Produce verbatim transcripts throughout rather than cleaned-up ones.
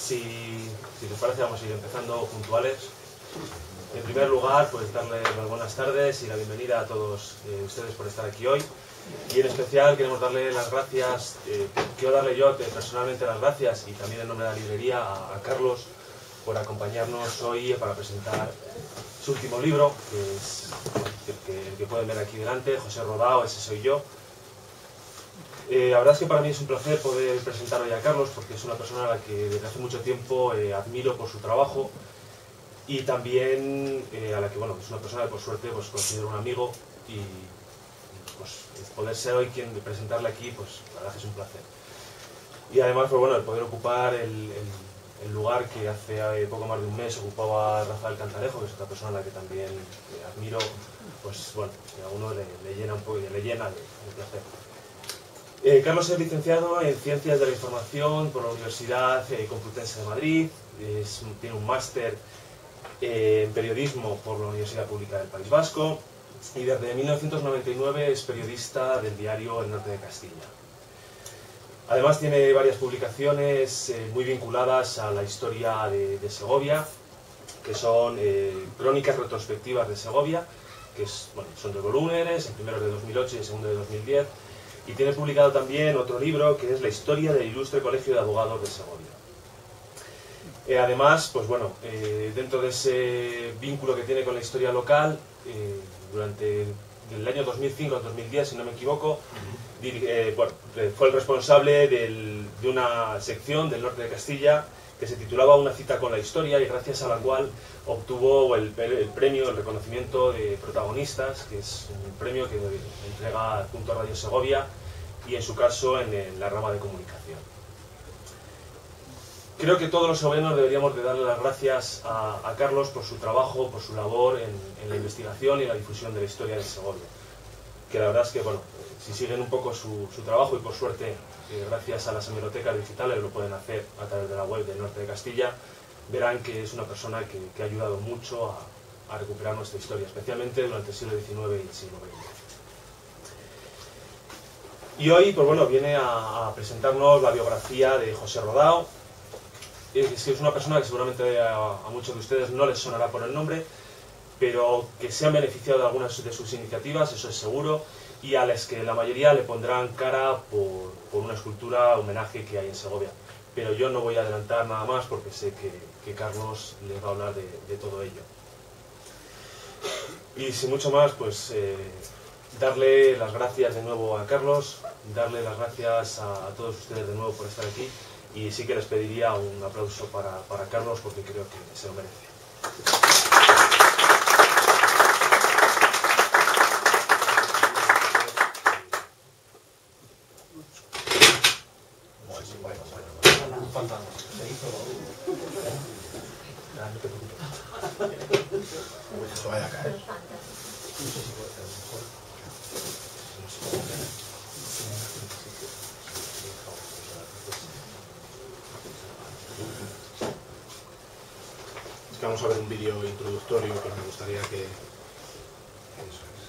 si, si les parece, vamos a ir empezando puntuales. En primer lugar, pues darle las buenas tardes y la bienvenida a todos eh, ustedes por estar aquí hoy. Y en especial queremos darle las gracias, eh, quiero darle yo eh, personalmente las gracias y también en nombre de la librería a, a Carlos por acompañarnos hoy para presentar su último libro, que es el que, que, que pueden ver aquí delante, José Rodao, ese soy yo. Eh, la verdad es que para mí es un placer poder presentar hoy a Carlos porque es una persona a la que desde hace mucho tiempo eh, admiro por su trabajo y también eh, a la que, bueno, es una persona que por suerte pues, considero un amigo y pues, poder ser hoy quien presentarle aquí, pues la verdad que es un placer. Y además, pues bueno, el poder ocupar el, el, el lugar que hace poco más de un mes ocupaba Rafael Cantarejo, que es otra persona a la que también eh, admiro, pues bueno, que a uno le, le llena un poco, le llena de, de placer. Eh, Carlos es licenciado en Ciencias de la Información por la Universidad eh, Complutense de Madrid, es, tiene un máster eh, en Periodismo por la Universidad Pública del País Vasco y desde mil novecientos noventa y nueve es periodista del diario El Norte de Castilla. Además tiene varias publicaciones eh, muy vinculadas a la historia de, de Segovia, que son eh, Crónicas Retrospectivas de Segovia, que es, bueno, son dos volúmenes, el primero es de dos mil ocho y el segundo de dos mil diez, y tiene publicado también otro libro que es La historia del Ilustre Colegio de Abogados de Segovia. Eh, además, pues bueno, eh, dentro de ese vínculo que tiene con la historia local, eh, durante el año dos mil cinco al dos mil diez, si no me equivoco, eh, bueno, fue el responsable del, de una sección del norte de Castilla que se titulaba Una cita con la historia y gracias a la cual obtuvo el, el premio, el reconocimiento de protagonistas, que es un premio que entrega junto a Radio Segovia y en su caso en, en la rama de comunicación. Creo que todos los segovianos deberíamos de darle las gracias a, a Carlos por su trabajo, por su labor en, en la investigación y la difusión de la historia de Segovia. Que la verdad es que, bueno, si siguen un poco su, su trabajo y por suerte, eh, gracias a las hemerotecas digitales lo pueden hacer a través de la web del Norte de Castilla, verán que es una persona que, que ha ayudado mucho a, a recuperar nuestra historia, especialmente durante el siglo diecinueve y el siglo veinte. Y hoy, pues bueno, viene a, a presentarnos la biografía de José Rodao. Es, es una persona que seguramente a, a muchos de ustedes no les sonará por el nombre, pero que se han beneficiado de algunas de sus iniciativas, eso es seguro, y a las que la mayoría le pondrán cara por, por una escultura homenaje que hay en Segovia. Pero yo no voy a adelantar nada más porque sé que, que Carlos les va a hablar de, de todo ello. Y sin mucho más, pues eh, darle las gracias de nuevo a Carlos, darle las gracias a, a todos ustedes de nuevo por estar aquí, y sí que les pediría un aplauso para, para Carlos porque creo que se lo merece. Se vaya a caer. Es que vamos a ver un vídeo introductorio que me gustaría que... Eso es.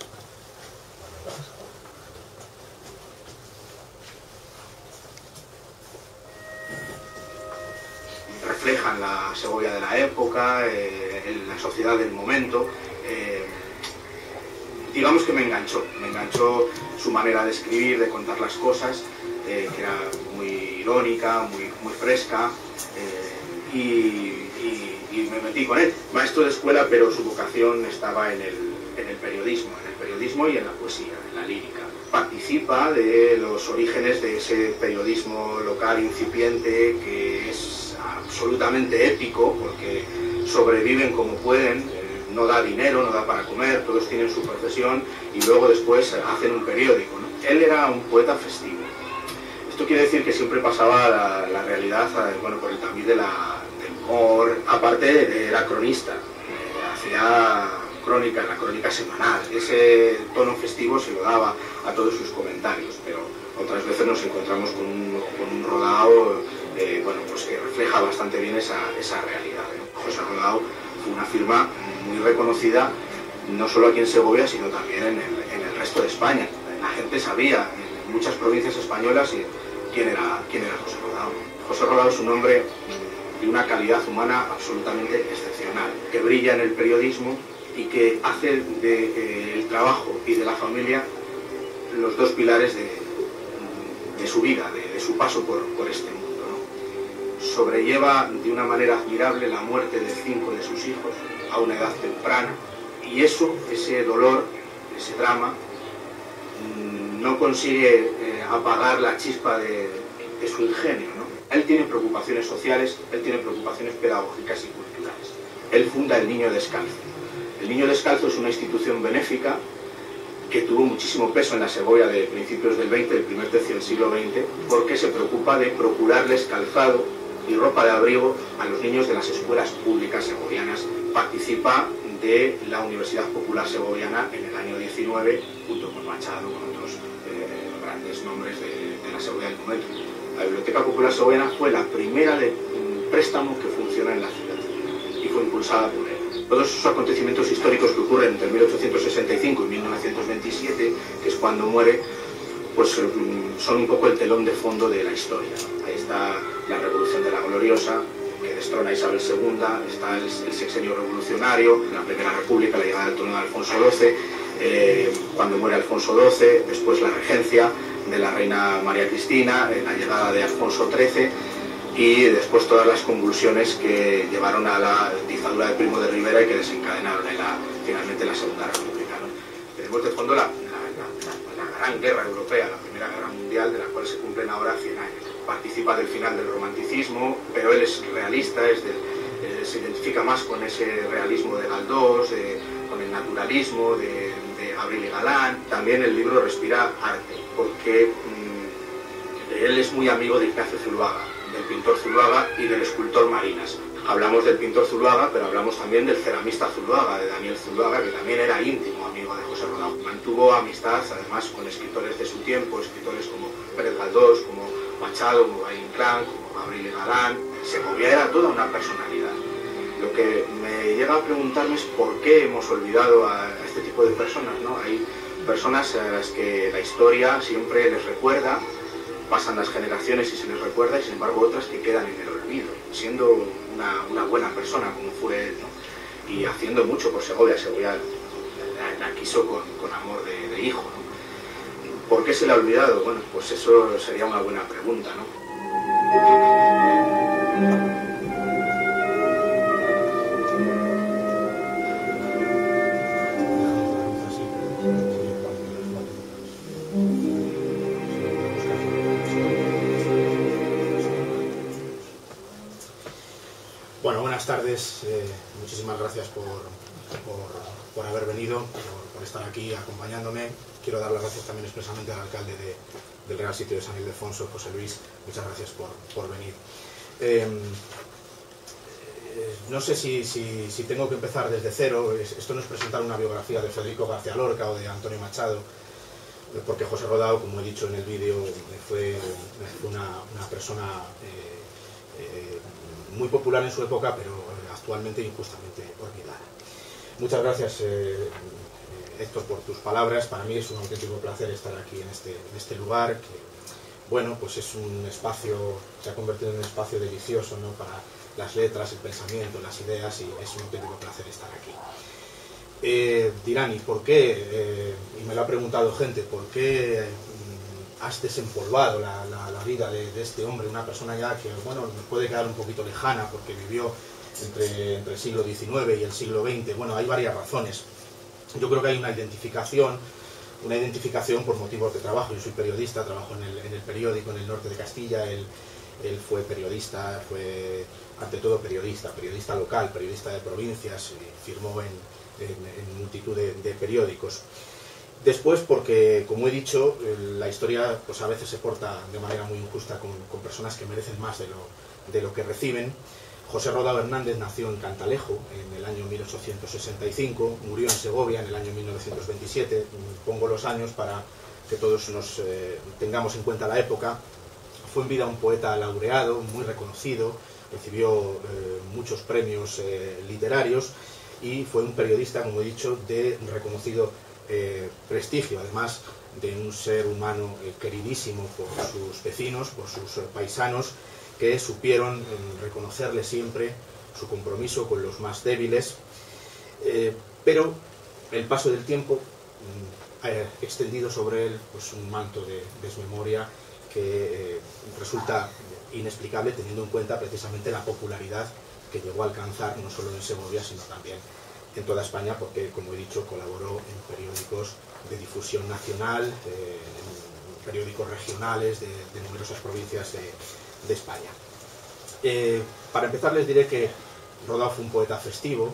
Reflejan la Segovia de la época, eh, en la sociedad del momento. Eh, digamos que me enganchó, me enganchó su manera de escribir, de contar las cosas, eh, que era muy irónica, muy, muy fresca, eh, y, y, y me metí con él. Maestro de escuela, pero su vocación estaba en el, en el periodismo, en el periodismo y en la poesía, en la lírica. Participa de los orígenes de ese periodismo local incipiente que es absolutamente épico porque sobreviven como pueden, eh, no da dinero, no da para comer, todos tienen su profesión y luego después hacen un periódico, ¿no? Él era un poeta festivo. Esto quiere decir que siempre pasaba la, la realidad, eh, bueno, por el tamiz de la, del humor. Aparte era cronista, eh, hacía crónica, la crónica semanal. Ese tono festivo se lo daba a todos sus comentarios, pero otras veces nos encontramos con un, con un Rodao eh, bueno, pues que refleja bastante bien esa, esa realidad, ¿no? José Rodao fue una firma muy reconocida, no solo aquí en Segovia, sino también en el, en el resto de España. La gente sabía en muchas provincias españolas quién era, quién era José Rodao. José Rodao es un hombre de una calidad humana absolutamente excepcional, que brilla en el periodismo y que hace del de, eh, trabajo y de la familia los dos pilares de, de su vida, de, de su paso por, por este mundo, ¿no? Sobrelleva de una manera admirable la muerte de cinco de sus hijos a una edad temprana, y eso, ese dolor, ese drama, no consigue eh, apagar la chispa de, de su ingenio, ¿no? Él tiene preocupaciones sociales, él tiene preocupaciones pedagógicas y culturales. Él funda el Niño Descalzo. El Niño Descalzo es una institución benéfica que tuvo muchísimo peso en la Segovia de principios del veinte, del primer tercio del siglo veinte, porque se preocupa de procurarles calzado y ropa de abrigo a los niños de las escuelas públicas segovianas. Participa de la Universidad Popular Segoviana en el año diecinueve, junto con Machado, con otros eh, grandes nombres de, de la Segovia del momento. La Biblioteca Popular Segoviana fue la primera de um, préstamo que funciona en la ciudad y fue impulsada por él. Todos esos acontecimientos históricos que ocurren entre mil ochocientos sesenta y cinco y mil novecientos veintisiete, que es cuando muere, pues um, son un poco el telón de fondo de la historia, ¿no? Ahí está la Revolución de la Gloriosa, que destrona a Isabel segunda, está el, el sexenio revolucionario, la Primera República, la llegada del trono de Alfonso doce, eh, cuando muere Alfonso doce, después la regencia de la reina María Cristina, eh, la llegada de Alfonso trece, y después todas las convulsiones que llevaron a la dictadura de Primo de Rivera y que desencadenaron en la, finalmente la Segunda República, ¿no? Tenemos de fondo la, la, la, la gran guerra europea, la Primera Guerra Mundial, de la cual se cumplen ahora cien años. Participa del final del romanticismo, pero él es realista, es del, eh, se identifica más con ese realismo de Galdós, de, con el naturalismo de, de Abril y Galán. También el libro respira arte, porque mmm, él es muy amigo de Ignacio Zuluaga, del pintor Zuluaga y del escultor Marinas. Hablamos del pintor Zuluaga, pero hablamos también del ceramista Zuluaga, de Daniel Zuluaga, que también era íntimo amigo de José Rodao. Mantuvo amistad además con escritores de su tiempo, escritores como Pérez Galdós, como Machado, como Valle Inclán, como Abril y Galán. Segovia era toda una personalidad. Lo que me llega a preguntarme es por qué hemos olvidado a este tipo de personas, ¿no? Hay personas a las que la historia siempre les recuerda, pasan las generaciones y se les recuerda, y sin embargo otras que quedan en el olvido, siendo una, una buena persona como fue él, ¿no? Y haciendo mucho por Segovia. Segovia la, la quiso con, con amor de, de hijo, ¿no? ¿Por qué se le ha olvidado? Bueno, pues eso sería una buena pregunta, ¿no? Bueno, buenas tardes. Eh, muchísimas gracias por, por, por haber venido, por, por estar aquí acompañándome. Quiero dar las gracias también expresamente al alcalde de, del Real Sitio de San Ildefonso, José Luis. Muchas gracias por, por venir. Eh, eh, no sé si, si, si tengo que empezar desde cero. Esto no es presentar una biografía de Federico García Lorca o de Antonio Machado, porque José Rodao, como he dicho en el vídeo, fue, fue una, una persona eh, eh, muy popular en su época, pero actualmente injustamente olvidada. Muchas gracias, eh, Héctor, por tus palabras. Para mí es un auténtico placer estar aquí en este, en este lugar, que, bueno, pues es un espacio, se ha convertido en un espacio delicioso, ¿no?, para las letras, el pensamiento, las ideas, y es un auténtico placer estar aquí. Eh, dirán, ¿y por qué? Eh, y me lo ha preguntado gente, ¿por qué mm, has desempolvado la, la, la vida de, de este hombre? Una persona ya que, bueno, nos puede quedar un poquito lejana porque vivió entre, entre el siglo diecinueve y el siglo veinte. Bueno, hay varias razones. Yo creo que hay una identificación, una identificación por motivos de trabajo. Yo soy periodista, trabajo en el, en el periódico en el norte de Castilla. Él, él fue periodista, fue ante todo periodista, periodista local, periodista de provincias, y firmó en, en, en multitud de, de periódicos. Después, porque, como he dicho, la historia pues a veces se porta de manera muy injusta con, con personas que merecen más de lo, de lo que reciben. José Rodao Hernández nació en Cantalejo en el año mil ochocientos sesenta y cinco, murió en Segovia en el año mil novecientos veintisiete. Pongo los años para que todos nos eh, tengamos en cuenta la época. Fue en vida un poeta laureado, muy reconocido, recibió eh, muchos premios eh, literarios, y fue un periodista, como he dicho, de reconocido eh, prestigio, además de un ser humano eh, queridísimo por sus vecinos, por sus eh, paisanos, que supieron reconocerle siempre su compromiso con los más débiles, eh, pero el paso del tiempo ha extendido sobre él pues, un manto de desmemoria que eh, resulta inexplicable teniendo en cuenta precisamente la popularidad que llegó a alcanzar no solo en Segovia sino también en toda España, porque como he dicho colaboró en periódicos de difusión nacional, eh, en periódicos regionales de, de numerosas provincias de, de España. Eh, para empezar les diré que Rodao fue un poeta festivo,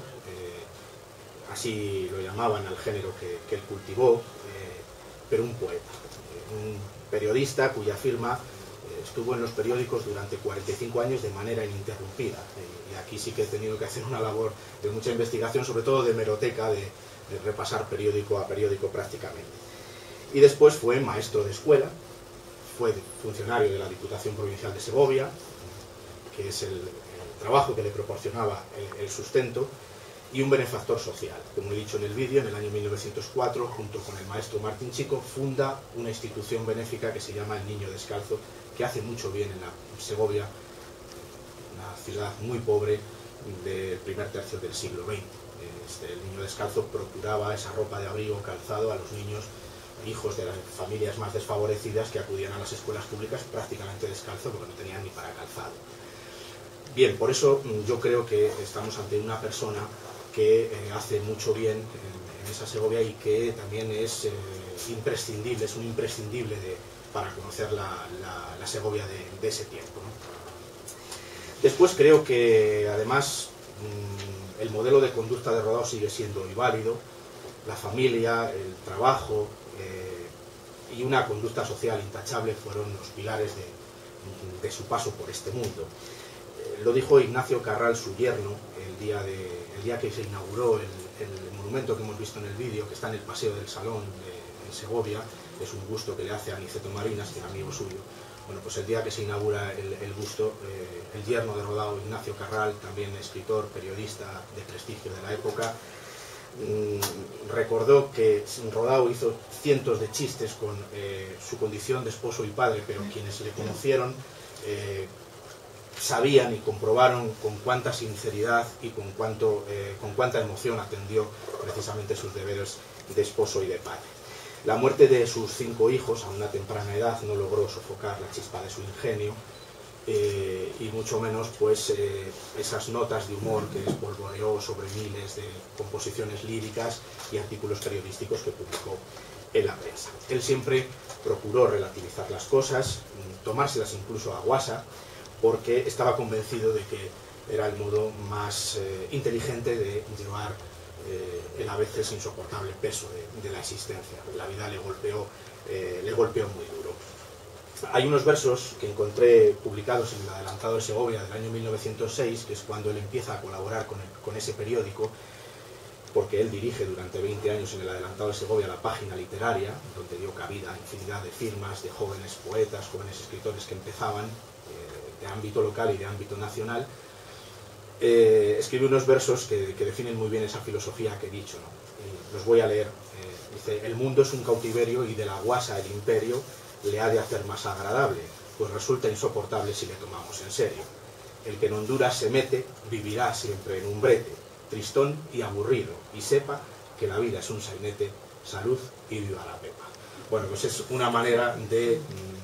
eh, así lo llamaban al género que, que él cultivó, eh, pero un poeta, eh, un periodista cuya firma eh, estuvo en los periódicos durante cuarenta y cinco años de manera ininterrumpida, eh, y aquí sí que he tenido que hacer una labor de mucha investigación, sobre todo de hemeroteca, de, de repasar periódico a periódico prácticamente. Y después fue maestro de escuela, fue funcionario de la Diputación Provincial de Segovia, que es el, el trabajo que le proporcionaba el, el sustento, y un benefactor social. Como he dicho en el vídeo, en el año mil novecientos cuatro, junto con el maestro Martín Chico, funda una institución benéfica que se llama El Niño Descalzo, que hace mucho bien en la en Segovia, una ciudad muy pobre del primer tercio del siglo veinte. Este, el Niño Descalzo procuraba esa ropa de abrigo, calzado a los niños, hijos de las familias más desfavorecidas que acudían a las escuelas públicas prácticamente descalzo porque no tenían ni para calzado. Bien, por eso yo creo que estamos ante una persona que eh, hace mucho bien en, en esa Segovia y que también es eh, imprescindible, es un imprescindible de, para conocer la, la, la Segovia de, de ese tiempo, ¿no? Después creo que además mmm, el modelo de conducta de Rodao sigue siendo hoy válido, la familia, el trabajo eh, y una conducta social intachable fueron los pilares de, de su paso por este mundo. Lo dijo Ignacio Carral, su yerno, el día, de, el día que se inauguró el, el monumento que hemos visto en el vídeo, que está en el Paseo del Salón de, en Segovia. Es un busto que le hace a Aniceto Marinas, que era amigo suyo. Bueno, pues el día que se inaugura el, el busto, eh, el yerno de Rodao, Ignacio Carral, también escritor, periodista de prestigio de la época, mmm, recordó que Rodao hizo cientos de chistes con eh, su condición de esposo y padre, pero quienes le conocieron eh, sabían y comprobaron con cuánta sinceridad y con, cuánto, eh, con cuánta emoción atendió precisamente sus deberes de esposo y de padre. La muerte de sus cinco hijos a una temprana edad no logró sofocar la chispa de su ingenio eh, y mucho menos pues eh, esas notas de humor que espolvoreó sobre miles de composiciones líricas y artículos periodísticos que publicó en la prensa. Él siempre procuró relativizar las cosas, tomárselas incluso a guasa, porque estaba convencido de que era el modo más eh, inteligente de llevar eh, el a veces insoportable peso de, de la existencia. La vida le golpeó, eh, le golpeó muy duro. Hay unos versos que encontré publicados en el Adelantado de Segovia del año mil novecientos seis, que es cuando él empieza a colaborar con, el, con ese periódico, porque él dirige durante veinte años en el Adelantado de Segovia la página literaria, donde dio cabida a infinidad de firmas de jóvenes poetas, jóvenes escritores que empezaban, de ámbito local y de ámbito nacional. Eh, escribe unos versos que, que definen muy bien esa filosofía que he dicho, ¿no? Y los voy a leer. Eh, dice: el mundo es un cautiverio y de la guasa el imperio le ha de hacer más agradable, pues resulta insoportable si le tomamos en serio. El que en Honduras se mete vivirá siempre en un brete, tristón y aburrido, y sepa que la vida es un sainete, salud y viva la pepa. Bueno, pues es una manera de...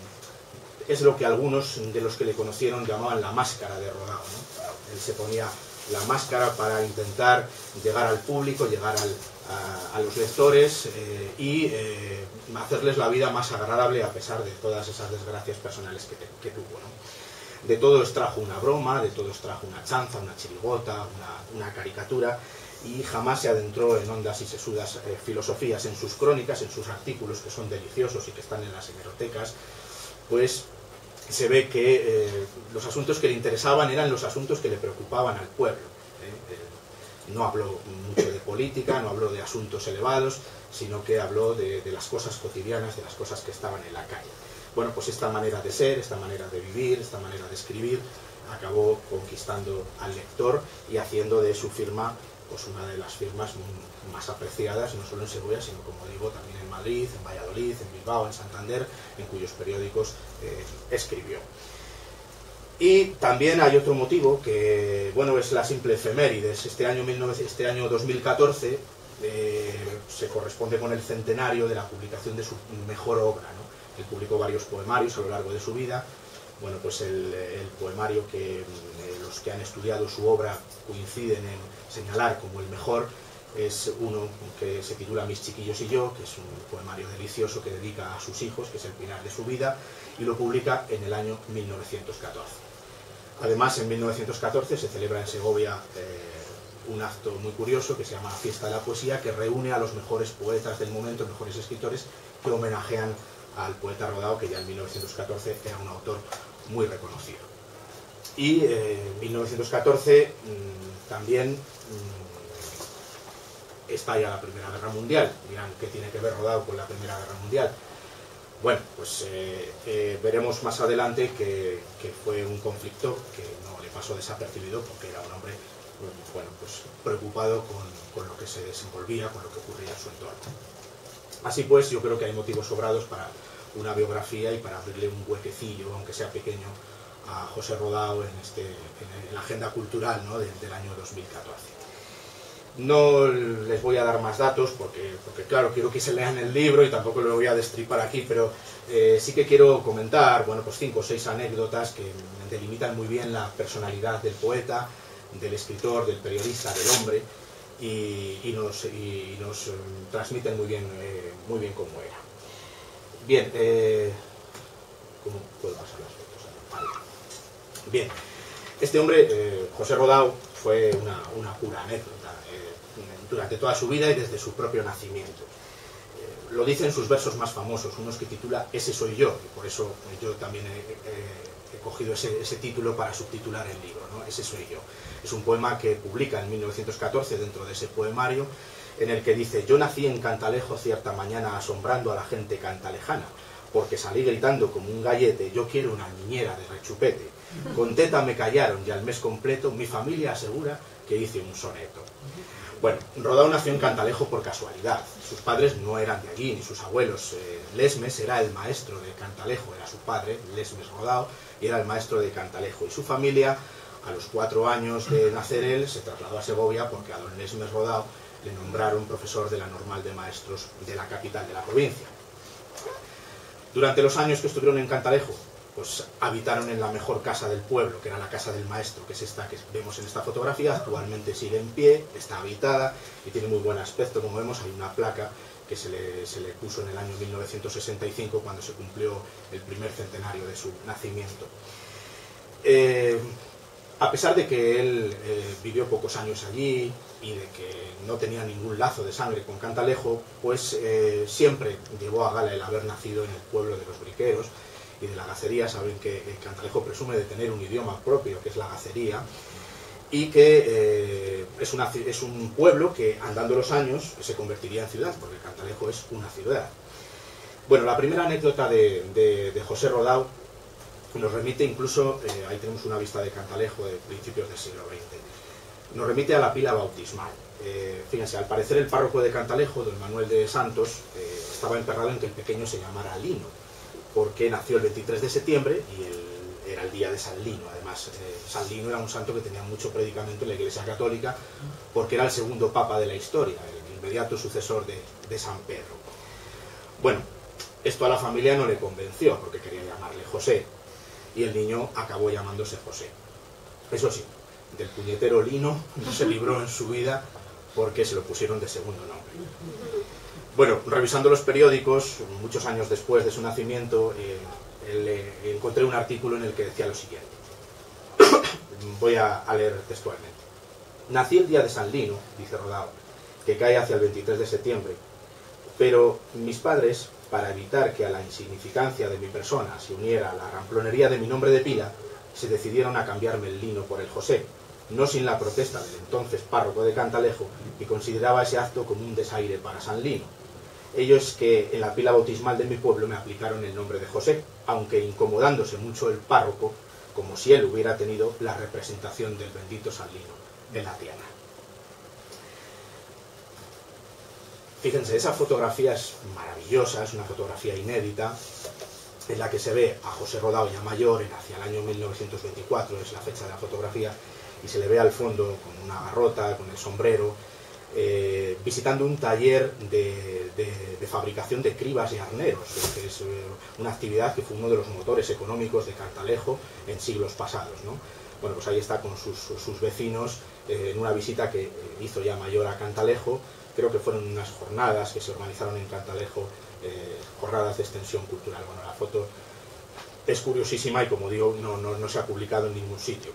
es lo que algunos de los que le conocieron llamaban la máscara de Rodao, ¿no? Él se ponía la máscara para intentar llegar al público, llegar al, a, a los lectores eh, y eh, hacerles la vida más agradable a pesar de todas esas desgracias personales que, que tuvo, ¿no? De todo extrajo una broma, de todo extrajo una chanza, una chirigota, una, una caricatura, y jamás se adentró en hondas y sesudas eh, filosofías. En sus crónicas, en sus artículos, que son deliciosos y que están en las hemerotecas, pues se ve que eh, los asuntos que le interesaban eran los asuntos que le preocupaban al pueblo. ¿eh? Eh, no habló mucho de política, no habló de asuntos elevados, sino que habló de, de las cosas cotidianas, de las cosas que estaban en la calle. Bueno, pues esta manera de ser, esta manera de vivir, esta manera de escribir, acabó conquistando al lector y haciendo de su firma pues una de las firmas más apreciadas, no solo en Segovia, sino, como digo, también en Madrid, en Valladolid, en Bilbao, en Santander, en cuyos periódicos eh, escribió. Y también hay otro motivo que, bueno, es la simple efemérides. Este año, este año dos mil catorce eh, se corresponde con el centenario de la publicación de su mejor obra, ¿no? Él publicó varios poemarios a lo largo de su vida. Bueno, pues el, el poemario que eh, los que han estudiado su obra coinciden en señalar como el mejor es uno que se titula Mis chiquillos y yo, que es un poemario delicioso que dedica a sus hijos, que es el pilar de su vida, y lo publica en el año mil novecientos catorce. Además, en mil novecientos catorce se celebra en Segovia eh, un acto muy curioso que se llama Fiesta de la Poesía, que reúne a los mejores poetas del momento, mejores escritores, que homenajean al poeta Rodao, que ya en mil novecientos catorce era un autor muy reconocido. Y eh, en mil novecientos catorce mmm, también mmm, estalla la Primera Guerra Mundial. Dirán, ¿qué tiene que ver Rodao con la Primera Guerra Mundial? Bueno, pues eh, eh, veremos más adelante que, que fue un conflicto que no le pasó desapercibido porque era un hombre, bueno, pues preocupado con, con lo que se desenvolvía, con lo que ocurría en su entorno. Así pues, yo creo que hay motivos sobrados para una biografía y para abrirle un huequecillo, aunque sea pequeño, a José Rodao en, este, en la agenda cultural, ¿no?, del, del año dos mil catorce. No les voy a dar más datos porque, porque, claro, quiero que se lean el libro y tampoco lo voy a destripar aquí, pero eh, sí que quiero comentar, bueno, pues cinco o seis anécdotas que delimitan muy bien la personalidad del poeta, del escritor, del periodista, del hombre, y, y, nos, y nos eh, transmiten muy bien, eh, muy bien cómo era. Bien, eh, ¿cómo puedo pasar las fotos? Vale. Bien, este hombre, eh, José Rodao, fue una, una pura anécdota durante toda su vida y desde su propio nacimiento. Eh, lo dice en sus versos más famosos, unos que titula Ese soy yo, y por eso yo también he, he, he cogido ese, ese título para subtitular el libro, ¿no? Ese soy yo. Es un poema que publica en mil novecientos catorce dentro de ese poemario, en el que dice: yo nací en Cantalejo cierta mañana asombrando a la gente cantalejana, porque salí gritando como un gallete, yo quiero una niñera de rechupete. Con teta me callaron y al mes completo mi familia asegura que hice un soneto. Bueno, Rodao nació en Cantalejo por casualidad. Sus padres no eran de allí, ni sus abuelos. Eh, Lesmes era el maestro de Cantalejo, era su padre, Lesmes Rodao, y era el maestro de Cantalejo. Y su familia, a los cuatro años de nacer él, se trasladó a Segovia porque a don Lesmes Rodao le nombraron profesor de la Normal de Maestros de la capital de la provincia. Durante los años que estuvieron en Cantalejo, pues habitaron en la mejor casa del pueblo, que era la casa del maestro, que es esta que vemos en esta fotografía. Actualmente sigue en pie, está habitada y tiene muy buen aspecto. Como vemos, hay una placa que se le, se le puso en el año mil novecientos sesenta y cinco, cuando se cumplió el primer centenario de su nacimiento. Eh, a pesar de que él eh, vivió pocos años allí y de que no tenía ningún lazo de sangre con Cantalejo, pues eh, siempre llevó a gala el haber nacido en el pueblo de los Briqueros y de la Gacería. Saben que Cantalejo presume de tener un idioma propio, que es la Gacería, y que eh, es, una, es un pueblo que, andando los años, se convertiría en ciudad, porque Cantalejo es una ciudad. Bueno, la primera anécdota de, de, de José Rodao nos remite incluso, eh, ahí tenemos una vista de Cantalejo de principios del siglo veinte, nos remite a la pila bautismal. Eh, fíjense, al parecer el párroco de Cantalejo, don Manuel de Santos, eh, estaba emperrado en que el pequeño se llamara Lino, porque nació el veintitrés de septiembre y el, era el día de San Lino. Además, eh, San Lino era un santo que tenía mucho predicamento en la Iglesia Católica, porque era el segundo papa de la historia, el inmediato sucesor de, de San Pedro. Bueno, esto a la familia no le convenció, porque quería llamarle José, y el niño acabó llamándose José. Eso sí, del puñetero Lino no se libró en su vida, porque se lo pusieron de segundo nombre. Bueno, revisando los periódicos, muchos años después de su nacimiento, eh, le, encontré un artículo en el que decía lo siguiente. Voy a, a leer textualmente. Nací el día de San Lino, dice Rodao, que cae hacia el veintitrés de septiembre, pero mis padres, para evitar que a la insignificancia de mi persona se uniera la ramplonería de mi nombre de pila, se decidieron a cambiarme el Lino por el José, no sin la protesta del entonces párroco de Cantalejo, que consideraba ese acto como un desaire para San Lino. Ellos que en la pila bautismal de mi pueblo me aplicaron el nombre de José, aunque incomodándose mucho el párroco, como si él hubiera tenido la representación del bendito San Lino en la tierra. Fíjense, esa fotografía es maravillosa, es una fotografía inédita, en la que se ve a José Rodao ya mayor, en hacia el año mil novecientos veinticuatro, es la fecha de la fotografía, y se le ve al fondo con una garrota, con el sombrero, eh, visitando un taller de, de, de fabricación de cribas y arneros, que es eh, una actividad que fue uno de los motores económicos de Cantalejo en siglos pasados, ¿no? Bueno, pues ahí está con sus, sus vecinos, eh, en una visita que hizo ya mayor a Cantalejo. Creo que fueron unas jornadas que se organizaron en Cantalejo, eh, jornadas de extensión cultural. Bueno, la foto es curiosísima y, como digo, no, no, no se ha publicado en ningún sitio.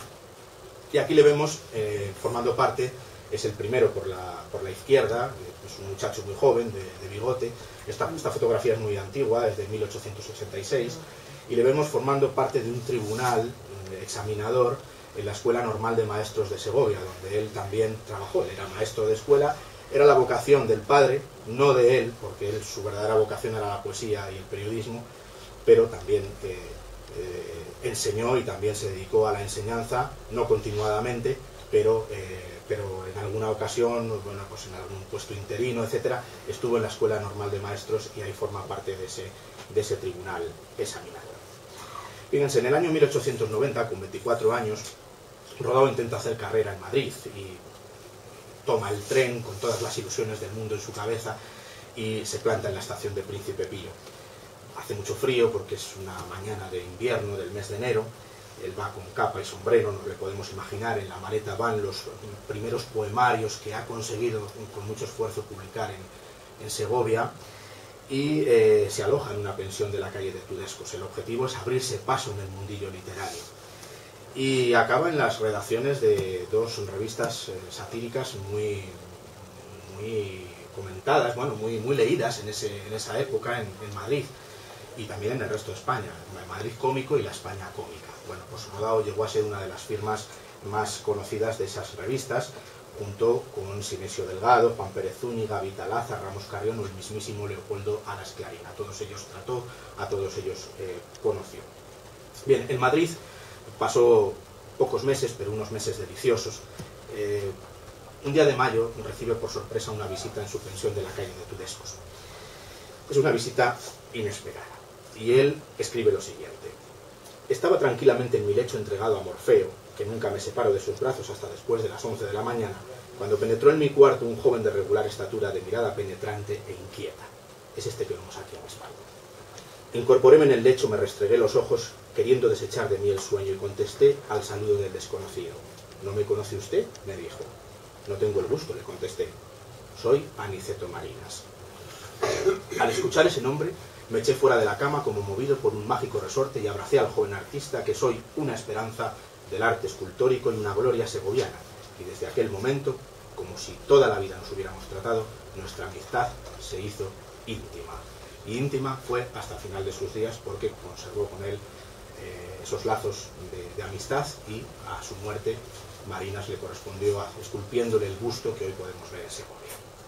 Y aquí le vemos eh, formando parte, es el primero por la, por la izquierda, eh, es un muchacho muy joven, de, de bigote. Esta, esta fotografía es muy antigua, es de mil ochocientos ochenta y seis, y le vemos formando parte de un tribunal eh, examinador en la Escuela Normal de Maestros de Segovia, donde él también trabajó. Él era maestro de escuela. Era la vocación del padre, no de él, porque él, su verdadera vocación era la poesía y el periodismo, pero también eh, eh, enseñó y también se dedicó a la enseñanza, no continuadamente, pero, eh, pero en alguna ocasión, bueno, pues en algún puesto interino, etcétera, estuvo en la Escuela Normal de Maestros y ahí forma parte de ese, de ese tribunal examinador. Fíjense, en el año mil ochocientos noventa, con veinticuatro años, Rodao intenta hacer carrera en Madrid y toma el tren con todas las ilusiones del mundo en su cabeza y se planta en la estación de Príncipe Pío. Hace mucho frío porque es una mañana de invierno del mes de enero. Él va con capa y sombrero, nos lo podemos imaginar. En la maleta van los primeros poemarios que ha conseguido con mucho esfuerzo publicar en, en Segovia, y eh, se aloja en una pensión de la calle de Tudescos. El objetivo es abrirse paso en el mundillo literario. Y acaba en las redacciones de dos revistas eh, satíricas muy, muy comentadas, bueno, muy, muy leídas en, ese, en esa época en, en Madrid, y también en el resto de España, el Madrid Cómico y la España Cómica. Bueno, pues Rodao llegó a ser una de las firmas más conocidas de esas revistas, junto con Sinesio Delgado, Juan Pérez Zúñiga, Vitalaza, Ramos Carrión o el mismísimo Leopoldo Alas Clarín. A todos ellos trató, a todos ellos eh, conoció. Bien, en Madrid pasó pocos meses, pero unos meses deliciosos. Eh, un día de mayo recibe por sorpresa una visita en su pensión de la calle de Tudescos. Es una visita inesperada, y él escribe lo siguiente: estaba tranquilamente en mi lecho entregado a Morfeo, que nunca me separo de sus brazos hasta después de las once de la mañana, cuando penetró en mi cuarto un joven de regular estatura, de mirada penetrante e inquieta. Es este que vemos aquí a mi espalda. Incorporéme en el lecho, me restregué los ojos, queriendo desechar de mí el sueño, y contesté al saludo del desconocido. ¿No me conoce usted?, me dijo. No tengo el gusto, le contesté. Soy Aniceto Marinas. Al escuchar ese nombre, me eché fuera de la cama como movido por un mágico resorte y abracé al joven artista, que soy una esperanza del arte escultórico y una gloria segoviana. Y desde aquel momento, como si toda la vida nos hubiéramos tratado, nuestra amistad se hizo íntima. Y íntima fue hasta el final de sus días, porque conservó con él eh, esos lazos de, de amistad, y a su muerte Marinas le correspondió a, esculpiéndole el busto que hoy podemos ver en Segovia.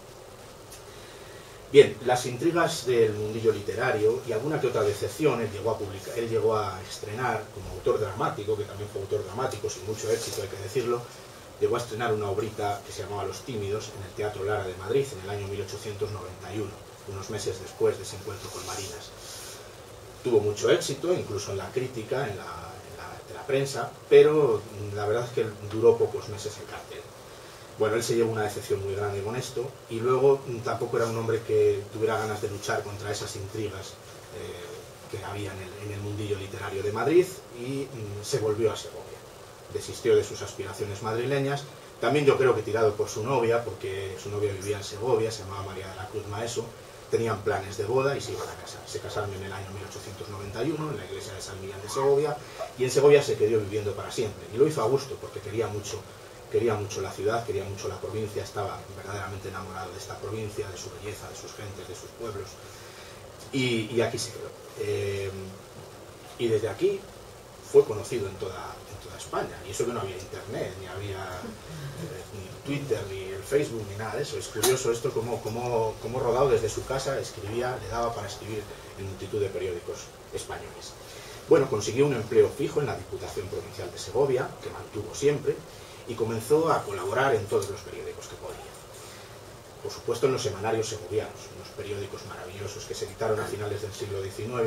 Bien, las intrigas del mundillo literario y alguna que otra decepción. Él llegó a publicar, él llegó a estrenar como autor dramático, que también fue autor dramático sin mucho éxito, hay que decirlo. Llegó a estrenar una obrita que se llamaba Los Tímidos en el Teatro Lara de Madrid en el año mil ochocientos noventa y uno, unos meses después de ese encuentro con Marinas. Tuvo mucho éxito, incluso en la crítica, en la, en la, en la prensa, pero la verdad es que duró pocos meses en cartel. Bueno, él se llevó una decepción muy grande con esto, y luego tampoco era un hombre que tuviera ganas de luchar contra esas intrigas eh, que había en el, en el mundillo literario de Madrid, y mm, se volvió a Segovia. Desistió de sus aspiraciones madrileñas, también yo creo que tirado por su novia, porque su novia vivía en Segovia, se llamaba María de la Cruz Maeso. Tenían planes de boda y se iban a casar. Se casaron en el año mil ochocientos noventa y uno en la iglesia de San Millán de Segovia, y en Segovia se quedó viviendo para siempre. Y lo hizo a gusto, porque quería mucho, quería mucho la ciudad, quería mucho la provincia, estaba verdaderamente enamorado de esta provincia, de su belleza, de sus gentes, de sus pueblos. Y, y aquí se quedó. Eh, y desde aquí fue conocido en toda, en toda España. Y eso que no había internet, ni había eh, ni Twitter, ni el Facebook, ni nada de eso. Es curioso esto, como, como, como Rodao desde su casa escribía, le daba para escribir en multitud de periódicos españoles. Bueno, consiguió un empleo fijo en la Diputación Provincial de Segovia, que mantuvo siempre, y comenzó a colaborar en todos los periódicos que podía. Por supuesto en los semanarios segovianos, unos periódicos maravillosos que se editaron a finales del siglo diecinueve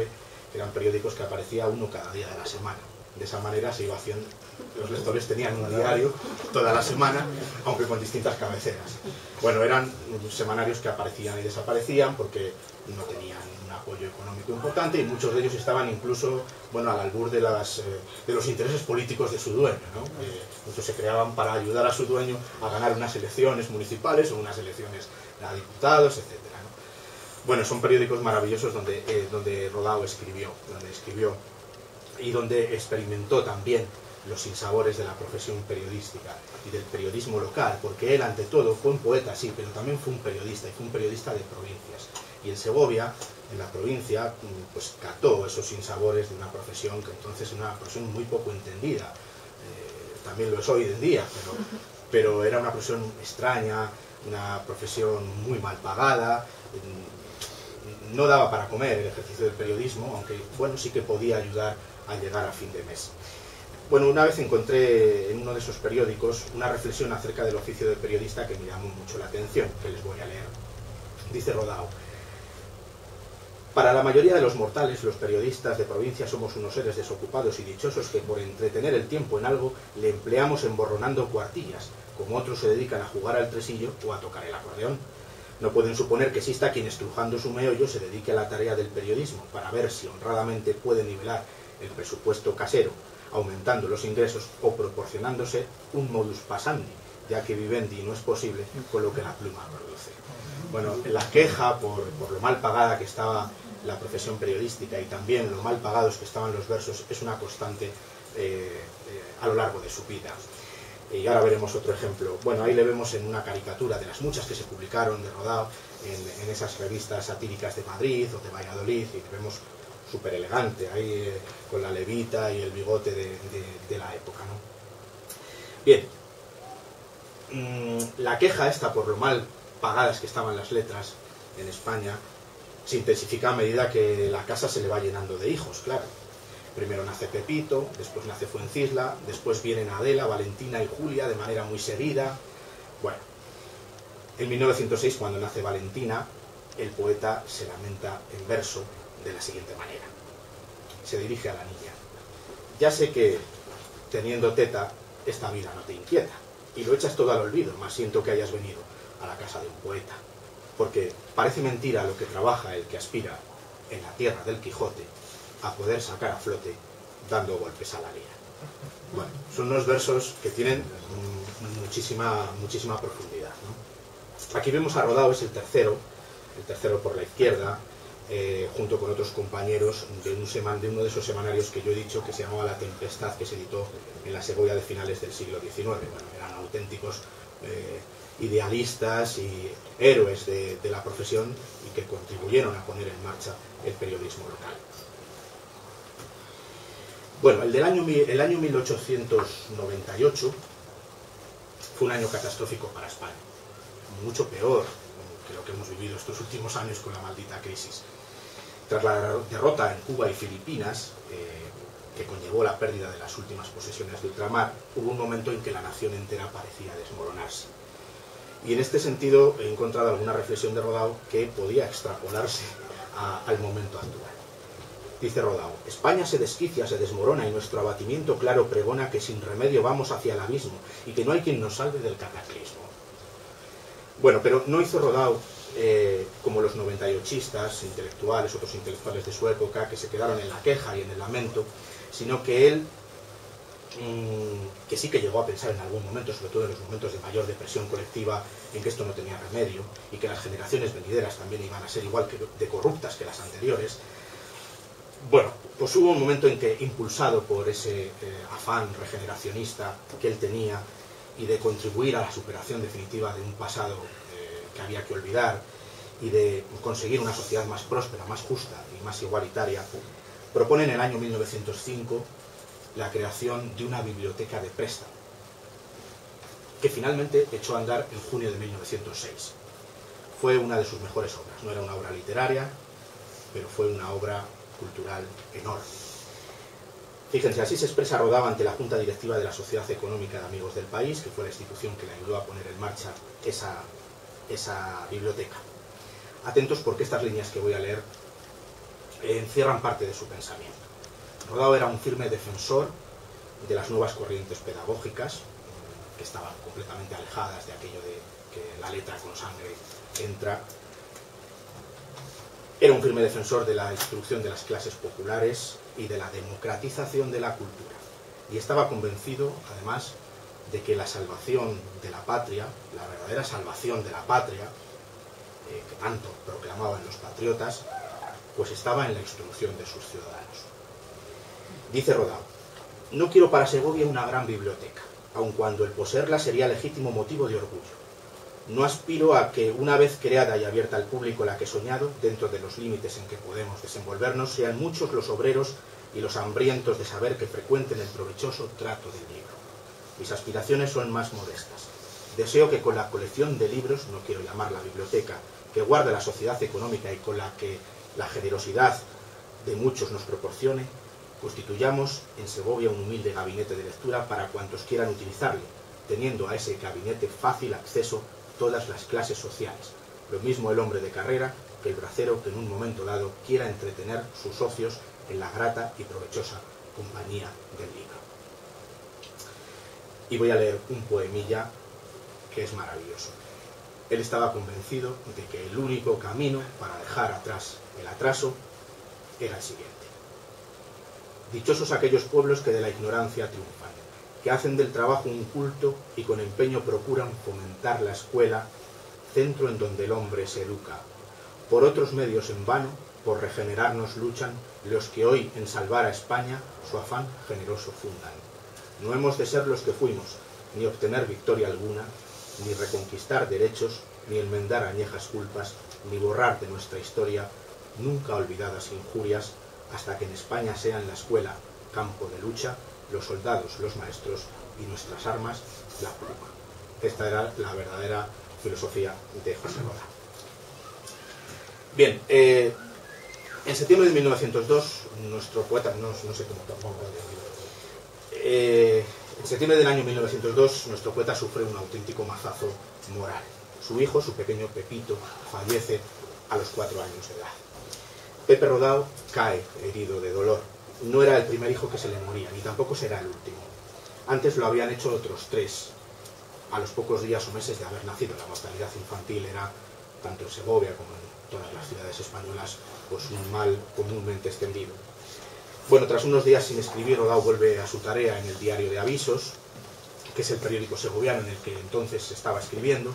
Eran periódicos que aparecía uno cada día de la semana. De esa manera se iba haciendo, los lectores tenían un diario toda la semana, aunque con distintas cabeceras. Bueno, eran semanarios que aparecían y desaparecían porque no tenían un apoyo económico importante y muchos de ellos estaban incluso, bueno, al albur de, las, eh, de los intereses políticos de su dueño, ¿no? Eh, muchos se creaban para ayudar a su dueño a ganar unas elecciones municipales o unas elecciones a diputados, etcétera, ¿no? Bueno, son periódicos maravillosos donde, eh, donde Rodao escribió, donde escribió y donde experimentó también los sinsabores de la profesión periodística y del periodismo local, porque él ante todo fue un poeta, sí, pero también fue un periodista, y fue un periodista de provincias. Y en Segovia, en la provincia, pues cató esos sinsabores de una profesión que entonces era una profesión muy poco entendida. Eh, también lo es hoy en día, pero, pero era una profesión extraña, una profesión muy mal pagada. No daba para comer el ejercicio del periodismo, aunque bueno, sí que podía ayudar a llegar a fin de mes. Bueno, una vez encontré en uno de esos periódicos una reflexión acerca del oficio del periodista que me llamó mucho la atención, que les voy a leer. Dice Rodao: para la mayoría de los mortales, los periodistas de provincia somos unos seres desocupados y dichosos que por entretener el tiempo en algo le empleamos emborronando cuartillas, como otros se dedican a jugar al tresillo o a tocar el acordeón. No pueden suponer que exista quien estrujando su meollo se dedique a la tarea del periodismo para ver si honradamente puede nivelar el presupuesto casero, aumentando los ingresos o proporcionándose un modus passandi, ya que vivendi no es posible con lo que la pluma produce. Bueno, la queja por, por lo mal pagada que estaba la profesión periodística y también lo mal pagados que estaban los versos es una constante eh, eh, a lo largo de su vida. Y ahora veremos otro ejemplo. Bueno, ahí le vemos en una caricatura de las muchas que se publicaron de Rodao en, en esas revistas satíricas de Madrid o de Valladolid, y le vemos súper elegante, ahí eh, con la levita y el bigote de, de, de la época, ¿no? Bien, mm, la queja esta por lo mal pagadas que estaban las letras en España se intensifica a medida que la casa se le va llenando de hijos, claro. Primero nace Pepito, después nace Fuencisla, después vienen Adela, Valentina y Julia de manera muy seguida. Bueno, en mil novecientos seis, cuando nace Valentina, el poeta se lamenta en verso de la siguiente manera. Se dirige a la niña: ya sé que, teniendo teta, esta vida no te inquieta, y lo echas todo al olvido, mas siento que hayas venido a la casa de un poeta, porque parece mentira lo que trabaja el que aspira en la tierra del Quijote a poder sacar a flote dando golpes a la lira. Bueno, son unos versos que tienen mmm, muchísima, muchísima profundidad, ¿no? Aquí vemos a Rodao, es el tercero, el tercero por la izquierda, eh, junto con otros compañeros de, un seman, de uno de esos semanarios que yo he dicho que se llamaba La Tempestad, que se editó en la Segovia de finales del siglo diecinueve. Bueno, eran auténticos eh, idealistas y héroes de, de la profesión y que contribuyeron a poner en marcha el periodismo local. Bueno, el del año, el año mil ochocientos noventa y ocho fue un año catastrófico para España, mucho peor que lo que hemos vivido estos últimos años con la maldita crisis. Tras la derrota en Cuba y Filipinas, eh, que conllevó la pérdida de las últimas posesiones de ultramar, hubo un momento en que la nación entera parecía desmoronarse. Y en este sentido he encontrado alguna reflexión de Rodao que podía extrapolarse a, al momento actual. Dice Rodao: España se desquicia, se desmorona y nuestro abatimiento claro pregona que sin remedio vamos hacia el abismo y que no hay quien nos salve del cataclismo. Bueno, pero no hizo Rodao eh, como los noventa y ochistas, intelectuales, otros intelectuales de su época, que se quedaron en la queja y en el lamento, sino que él, mmm, que sí que llegó a pensar en algún momento, sobre todo en los momentos de mayor depresión colectiva, en que esto no tenía remedio y que las generaciones venideras también iban a ser igual que de corruptas que las anteriores. Bueno, pues hubo un momento en que, impulsado por ese eh, afán regeneracionista que él tenía y de contribuir a la superación definitiva de un pasado eh, que había que olvidar y de conseguir una sociedad más próspera, más justa y más igualitaria, propone en el año mil novecientos cinco la creación de una biblioteca de préstamo, que finalmente echó a andar en junio de mil novecientos seis. Fue una de sus mejores obras, no era una obra literaria, pero fue una obra cultural enorme. Fíjense, así se expresa Rodao ante la Junta Directiva de la Sociedad Económica de Amigos del País, que fue la institución que le ayudó a poner en marcha esa, esa biblioteca. Atentos porque estas líneas que voy a leer eh, encierran parte de su pensamiento. Rodao era un firme defensor de las nuevas corrientes pedagógicas, que estaban completamente alejadas de aquello de que la letra con sangre entra. Era un firme defensor de la instrucción de las clases populares y de la democratización de la cultura. Y estaba convencido, además, de que la salvación de la patria, la verdadera salvación de la patria, eh, que tanto proclamaban los patriotas, pues estaba en la instrucción de sus ciudadanos. Dice Rodao: no quiero para Segovia una gran biblioteca, aun cuando el poseerla sería legítimo motivo de orgullo. No aspiro a que, una vez creada y abierta al público la que he soñado, dentro de los límites en que podemos desenvolvernos, sean muchos los obreros y los hambrientos de saber que frecuenten el provechoso trato del libro. Mis aspiraciones son más modestas. Deseo que con la colección de libros, no quiero llamarla biblioteca, que guarda la sociedad económica y con la que la generosidad de muchos nos proporcione, constituyamos en Segovia un humilde gabinete de lectura para cuantos quieran utilizarle, teniendo a ese gabinete fácil acceso todas las clases sociales, lo mismo el hombre de carrera que el bracero que en un momento dado quiera entretener sus ocios en la grata y provechosa compañía del libro. Y voy a leer un poemilla que es maravilloso. Él estaba convencido de que el único camino para dejar atrás el atraso era el siguiente. Dichosos aquellos pueblos que de la ignorancia triunfan, que hacen del trabajo un culto y con empeño procuran fomentar la escuela, centro en donde el hombre se educa. Por otros medios en vano, por regenerarnos luchan los que hoy en salvar a España su afán generoso fundan. No hemos de ser los que fuimos, ni obtener victoria alguna, ni reconquistar derechos, ni enmendar añejas culpas, ni borrar de nuestra historia nunca olvidadas injurias, hasta que en España sean la escuela campo de lucha, los soldados, los maestros y nuestras armas, la pluma. Esta era la verdadera filosofía de José Rodao. Bien, eh, en septiembre de mil novecientos dos, nuestro poeta, no, no sé cómo tampoco, eh, en septiembre del año mil novecientos dos, nuestro poeta sufre un auténtico mazazo moral. Su hijo, su pequeño Pepito, fallece a los cuatro años de edad. Pepe Rodao cae herido de dolor. No era el primer hijo que se le moría, ni tampoco será el último. Antes lo habían hecho otros tres, a los pocos días o meses de haber nacido. La mortalidad infantil era, tanto en Segovia como en todas las ciudades españolas, pues un mal comúnmente extendido. Bueno, tras unos días sin escribir, Rodao vuelve a su tarea en el Diario de Avisos, que es el periódico segoviano en el que entonces se estaba escribiendo,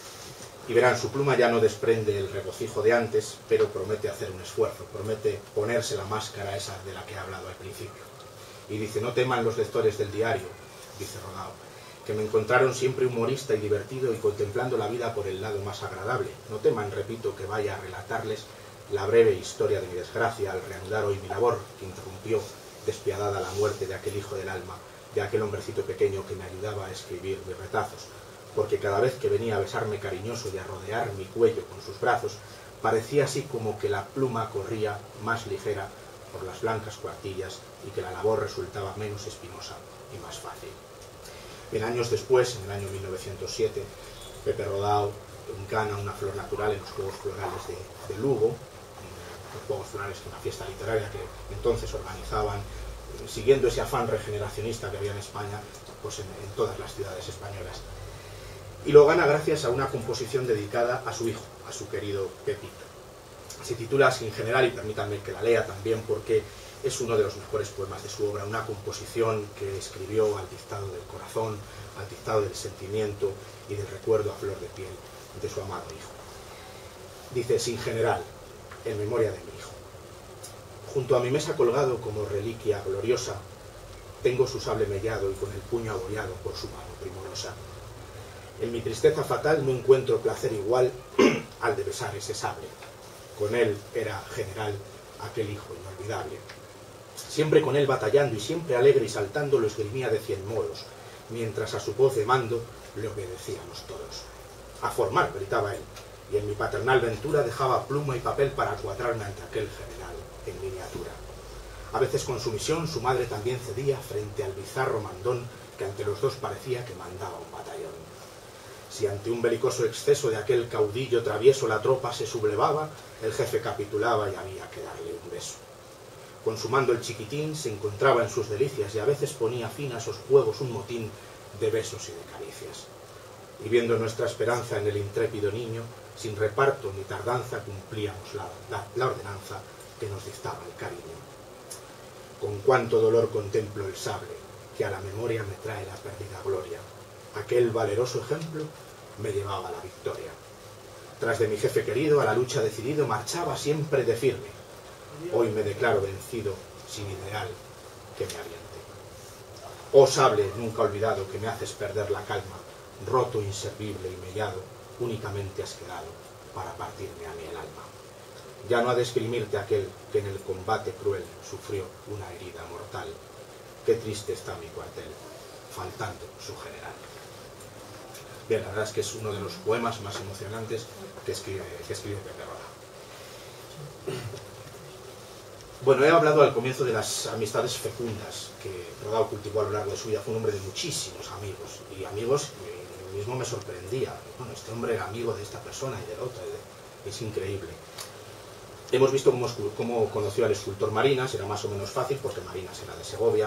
y verán, su pluma ya no desprende el regocijo de antes, pero promete hacer un esfuerzo, promete ponerse la máscara esa de la que he hablado al principio. Y dice: no teman los lectores del diario, dice Rodao, que me encontraron siempre humorista y divertido y contemplando la vida por el lado más agradable. No teman, repito, que vaya a relatarles la breve historia de mi desgracia al reanudar hoy mi labor, que interrumpió despiadada la muerte de aquel hijo del alma, de aquel hombrecito pequeño que me ayudaba a escribir mis retazos, porque cada vez que venía a besarme cariñoso y a rodear mi cuello con sus brazos, parecía así como que la pluma corría más ligera por las blancas cuartillas y que la labor resultaba menos espinosa y más fácil. Bien, años después, en el año mil novecientos siete, Pepe Rodao gana una flor natural en los Juegos Florales de, de Lugo, los Juegos Florales, una fiesta literaria que entonces organizaban, siguiendo ese afán regeneracionista que había en España, pues en, en todas las ciudades españolas. Y lo gana gracias a una composición dedicada a su hijo, a su querido Pepito. Se titula así en general, y permítanme que la lea también porque es uno de los mejores poemas de su obra, una composición que escribió al dictado del corazón, al dictado del sentimiento y del recuerdo a flor de piel de su amado hijo. Dice: sin general, en memoria de mi hijo. Junto a mi mesa colgado como reliquia gloriosa, tengo su sable mellado y con el puño abollado por su mano primorosa. En mi tristeza fatal no encuentro placer igual al de besar ese sable. Con él era general aquel hijo inolvidable. Siempre con él batallando y siempre alegre y saltando lo esgrimía de cien modos, mientras a su voz de mando le obedecíamos todos. A formar, gritaba él, y en mi paternal ventura dejaba pluma y papel para cuadrarme ante aquel general en miniatura. A veces con su misión su madre también cedía frente al bizarro mandón que ante los dos parecía que mandaba un batallón. Si ante un belicoso exceso de aquel caudillo travieso la tropa se sublevaba, el jefe capitulaba y había que darle un beso. Consumando el chiquitín, se encontraba en sus delicias y a veces ponía fin a esos juegos un motín de besos y de caricias. Y viendo nuestra esperanza en el intrépido niño, sin reparto ni tardanza cumplíamos la, la, la ordenanza que nos dictaba el cariño. Con cuánto dolor contemplo el sable, que a la memoria me trae la perdida gloria. Aquel valeroso ejemplo me llevaba a la victoria. Tras de mi jefe querido, a la lucha decidido, marchaba siempre de firme. Hoy me declaro vencido, sin ideal que me aviente. Oh sable nunca olvidado, que me haces perder la calma, roto, inservible y mellado, únicamente has quedado para partirme a mí el alma. Ya no ha de esgrimirte aquel que en el combate cruel sufrió una herida mortal. Qué triste está mi cuartel, faltando su general. Bien, la verdad es que es uno de los poemas más emocionantes que escribe, que escribe Pepe Rodao. Bueno, he hablado al comienzo de las amistades fecundas que Rodao cultivó a lo largo de su vida. Fue un hombre de muchísimos amigos, y amigos que yo mismo me sorprendía. Bueno, este hombre era amigo de esta persona y del otro, es increíble. Hemos visto cómo, cómo conoció al escultor Marinas, era más o menos fácil porque Marinas era de Segovia.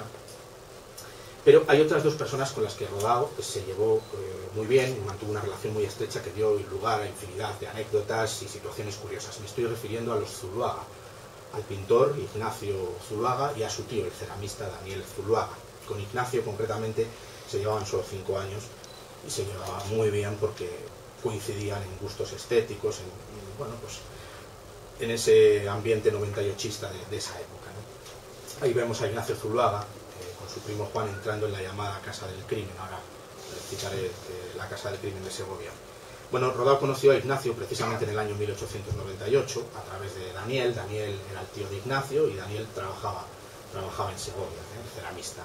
Pero hay otras dos personas con las que Rodao se llevó eh, muy bien y mantuvo una relación muy estrecha que dio lugar a infinidad de anécdotas y situaciones curiosas. Me estoy refiriendo a los Zuluaga, al pintor Ignacio Zuluaga y a su tío, el ceramista Daniel Zuluaga. Con Ignacio, concretamente, se llevaban solo cinco años y se llevaba muy bien porque coincidían en gustos estéticos, en, en, bueno, pues, en ese ambiente noventa y ochista de, de esa época, ¿no? Ahí vemos a Ignacio Zuluaga con su primo Juan entrando en la llamada Casa del Crimen. Ahora citaré eh, la Casa del Crimen de Segovia. Bueno, Rodao conoció a Ignacio precisamente en el año mil ochocientos noventa y ocho a través de Daniel. Daniel era el tío de Ignacio y Daniel trabajaba, trabajaba en Segovia, ¿eh? El ceramista.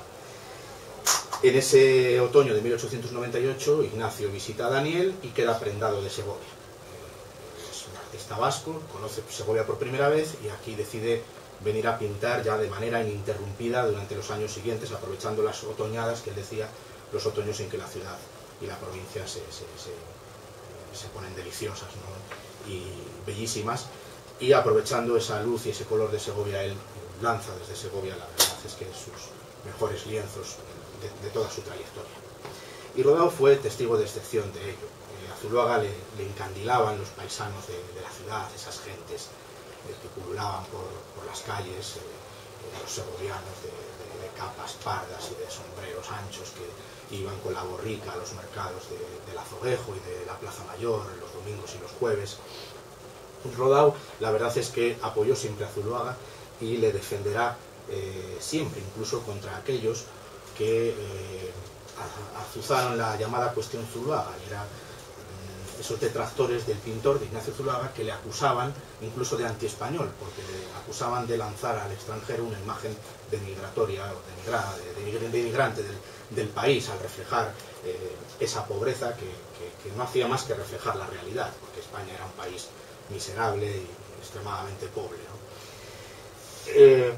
En ese otoño de mil ochocientos noventa y ocho Ignacio visita a Daniel y queda prendado de Segovia. Eh, es un artista vasco, conoce Segovia por primera vez y aquí decide venir a pintar ya de manera ininterrumpida durante los años siguientes, aprovechando las otoñadas que él decía, los otoños en que la ciudad y la provincia se, se, se, se ponen deliciosas, ¿no? Y bellísimas, y aprovechando esa luz y ese color de Segovia, él lanza desde Segovia, la verdad es que sus mejores lienzos de, de toda su trayectoria. Y Rodao fue testigo de excepción de ello. Eh, a Zuluaga le, le encandilaban los paisanos de, de la ciudad, esas gentes que pululaban por, por las calles, eh, los segovianos de, de, de capas pardas y de sombreros anchos que iban con la borrica a los mercados de, del Azoguejo y de la Plaza Mayor los domingos y los jueves. Rodao, la verdad es que apoyó siempre a Zuluaga y le defenderá eh, siempre, incluso contra aquellos que eh, azuzaron la llamada cuestión Zuluaga. Era esos detractores del pintor, de Ignacio Zuluaga, que le acusaban incluso de antiespañol, porque le acusaban de lanzar al extranjero una imagen denigratoria o denigrada, de, de, denigrante del, del país, al reflejar eh, esa pobreza que, que, que no hacía más que reflejar la realidad, porque España era un país miserable y extremadamente pobre, ¿no? Eh,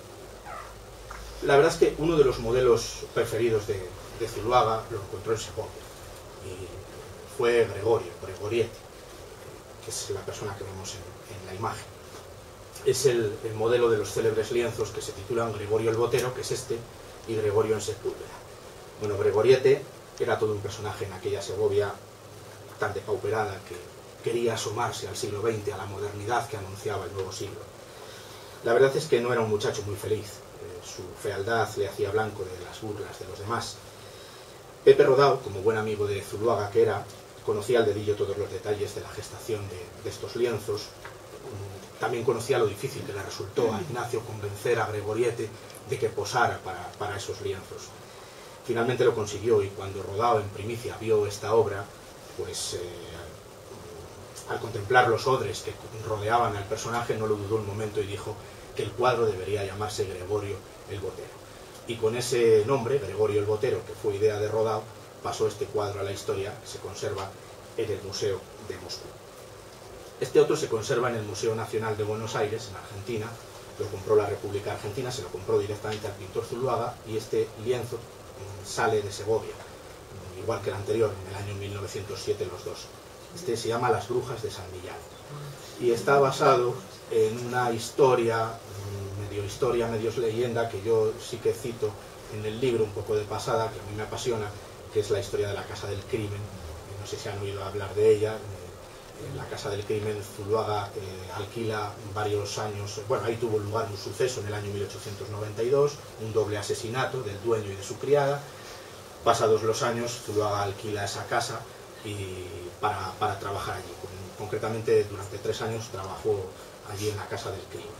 la verdad es que uno de los modelos preferidos de, de Zuluaga lo encontró en Segovia, y fue Gregorio, Gregoriete, que es la persona que vemos en, en la imagen. Es el, el modelo de los célebres lienzos que se titulan Gregorio el Botero, que es este, y Gregorio en Sepúlveda. Bueno, Gregoriete era todo un personaje en aquella Segovia tan depauperada que quería asomarse al siglo veinte, a la modernidad que anunciaba el nuevo siglo. La verdad es que no era un muchacho muy feliz. Eh, su fealdad le hacía blanco de las burlas de los demás. Pepe Rodao, como buen amigo de Zuluaga que era, conocía al dedillo todos los detalles de la gestación de, de estos lienzos. También conocía lo difícil que le resultó a Ignacio convencer a Gregoriete de que posara para, para esos lienzos. Finalmente lo consiguió, y cuando Rodao en primicia vio esta obra, pues eh, al contemplar los odres que rodeaban al personaje no lo dudó un momento y dijo que el cuadro debería llamarse Gregorio el Botero. Y con ese nombre, Gregorio el Botero, que fue idea de Rodao, pasó este cuadro a la historia, que se conserva en el Museo de Moscú. Este otro se conserva en el Museo Nacional de Buenos Aires, en Argentina. Lo compró la República Argentina, se lo compró directamente al pintor Zuluaga, y este lienzo sale de Segovia. igual que el anterior, en el año mil novecientos siete los dos. Este se llama Las brujas de San Millán y está basado en una historia, medio historia, medio leyenda, que yo sí que cito en el libro un poco de pasada, que a mí me apasiona, que es la historia de la Casa del Crimen. No sé si han oído hablar de ella. En la Casa del Crimen, Zuloaga eh, alquila varios años, bueno, ahí tuvo lugar un suceso en el año mil ochocientos noventa y dos, un doble asesinato del dueño y de su criada. Pasados los años, Zuloaga alquila esa casa y para, para trabajar allí. Concretamente, durante tres años trabajó allí en la Casa del Crimen.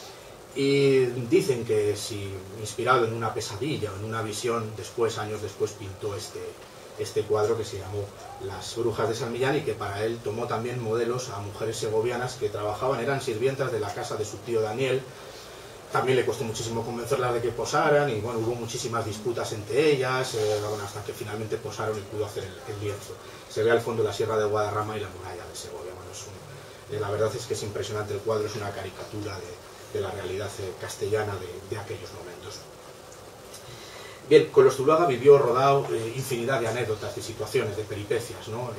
Y dicen que si, inspirado en una pesadilla o en una visión, después, años después, pintó este, este cuadro que se llamó Las brujas de San Millán, y que para él tomó también modelos a mujeres segovianas que trabajaban, eran sirvientas de la casa de su tío Daniel. También le costó muchísimo convencerlas de que posaran, y bueno, hubo muchísimas disputas entre ellas, eh, bueno, hasta que finalmente posaron y pudo hacer el, el lienzo. Se ve al fondo la Sierra de Guadarrama y la muralla de Segovia. Bueno, es un, eh, la verdad es que es impresionante el cuadro, es una caricatura de, de la realidad eh, castellana de, de aquellos momentos. Bien, con los Zuloaga vivió Rodao eh, infinidad de anécdotas, de situaciones, de peripecias, ¿no?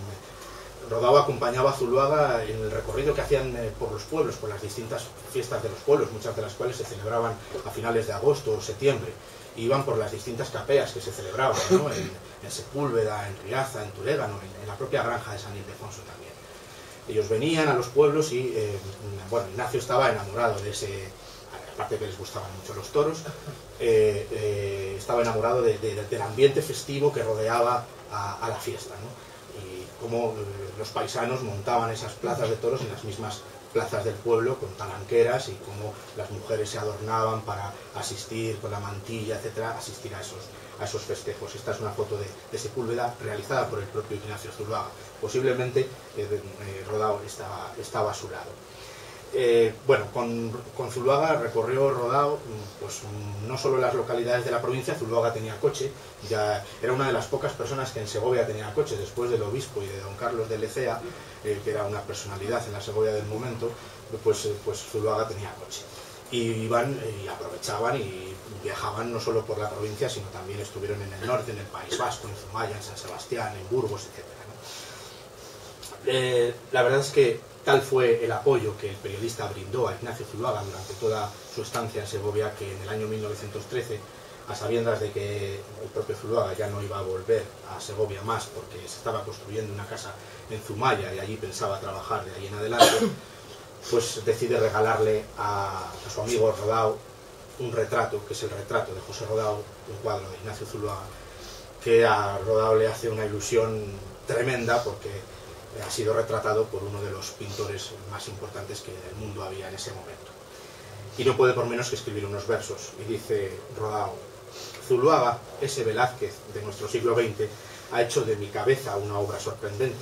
Rodao acompañaba a Zuloaga en el recorrido que hacían eh, por los pueblos, por las distintas fiestas de los pueblos, muchas de las cuales se celebraban a finales de agosto o septiembre. Iban por las distintas capeas que se celebraban, ¿no? en, en Sepúlveda, en Riaza, en Turégano, en, en la propia granja de San Ildefonso también. Ellos venían a los pueblos y, eh, bueno, Ignacio estaba enamorado de ese, aparte que les gustaban mucho los toros, eh, eh, estaba enamorado de, de, del ambiente festivo que rodeaba a, a la fiesta, ¿no? Y cómo eh, los paisanos montaban esas plazas de toros en las mismas plazas del pueblo con talanqueras, y cómo las mujeres se adornaban para asistir con la mantilla, etcétera, asistir a esos, a esos festejos. Esta es una foto de, de Sepúlveda realizada por el propio Ignacio Zuloaga. Posiblemente eh, eh, Rodao estaba, estaba a su lado. Eh, bueno, con, con Zuloaga recorrió Rodao, pues no solo las localidades de la provincia. Zuloaga tenía coche, ya era una de las pocas personas que en Segovia tenía coche, después del obispo y de don Carlos de Lecea, eh, que era una personalidad en la Segovia del momento. Pues, eh, pues Zuloaga tenía coche. Y iban y aprovechaban y viajaban no solo por la provincia, sino también estuvieron en el norte, en el País Vasco, en Zumaya, en San Sebastián, en Burgos, etcétera, ¿no? Eh, la verdad es que tal fue el apoyo que el periodista brindó a Ignacio Zuloaga durante toda su estancia en Segovia, que en el año mil novecientos trece, a sabiendas de que el propio Zuloaga ya no iba a volver a Segovia más porque se estaba construyendo una casa en Zumaya y allí pensaba trabajar de ahí en adelante, pues decide regalarle a, a su amigo Rodao un retrato, que es el retrato de José Rodao, un cuadro de Ignacio Zuloaga, que a Rodao le hace una ilusión tremenda porque ha sido retratado por uno de los pintores más importantes que en el mundo había en ese momento. Y no puede por menos que escribir unos versos, y dice Rodao: Zuloaga, ese Velázquez de nuestro siglo veinte, ha hecho de mi cabeza una obra sorprendente.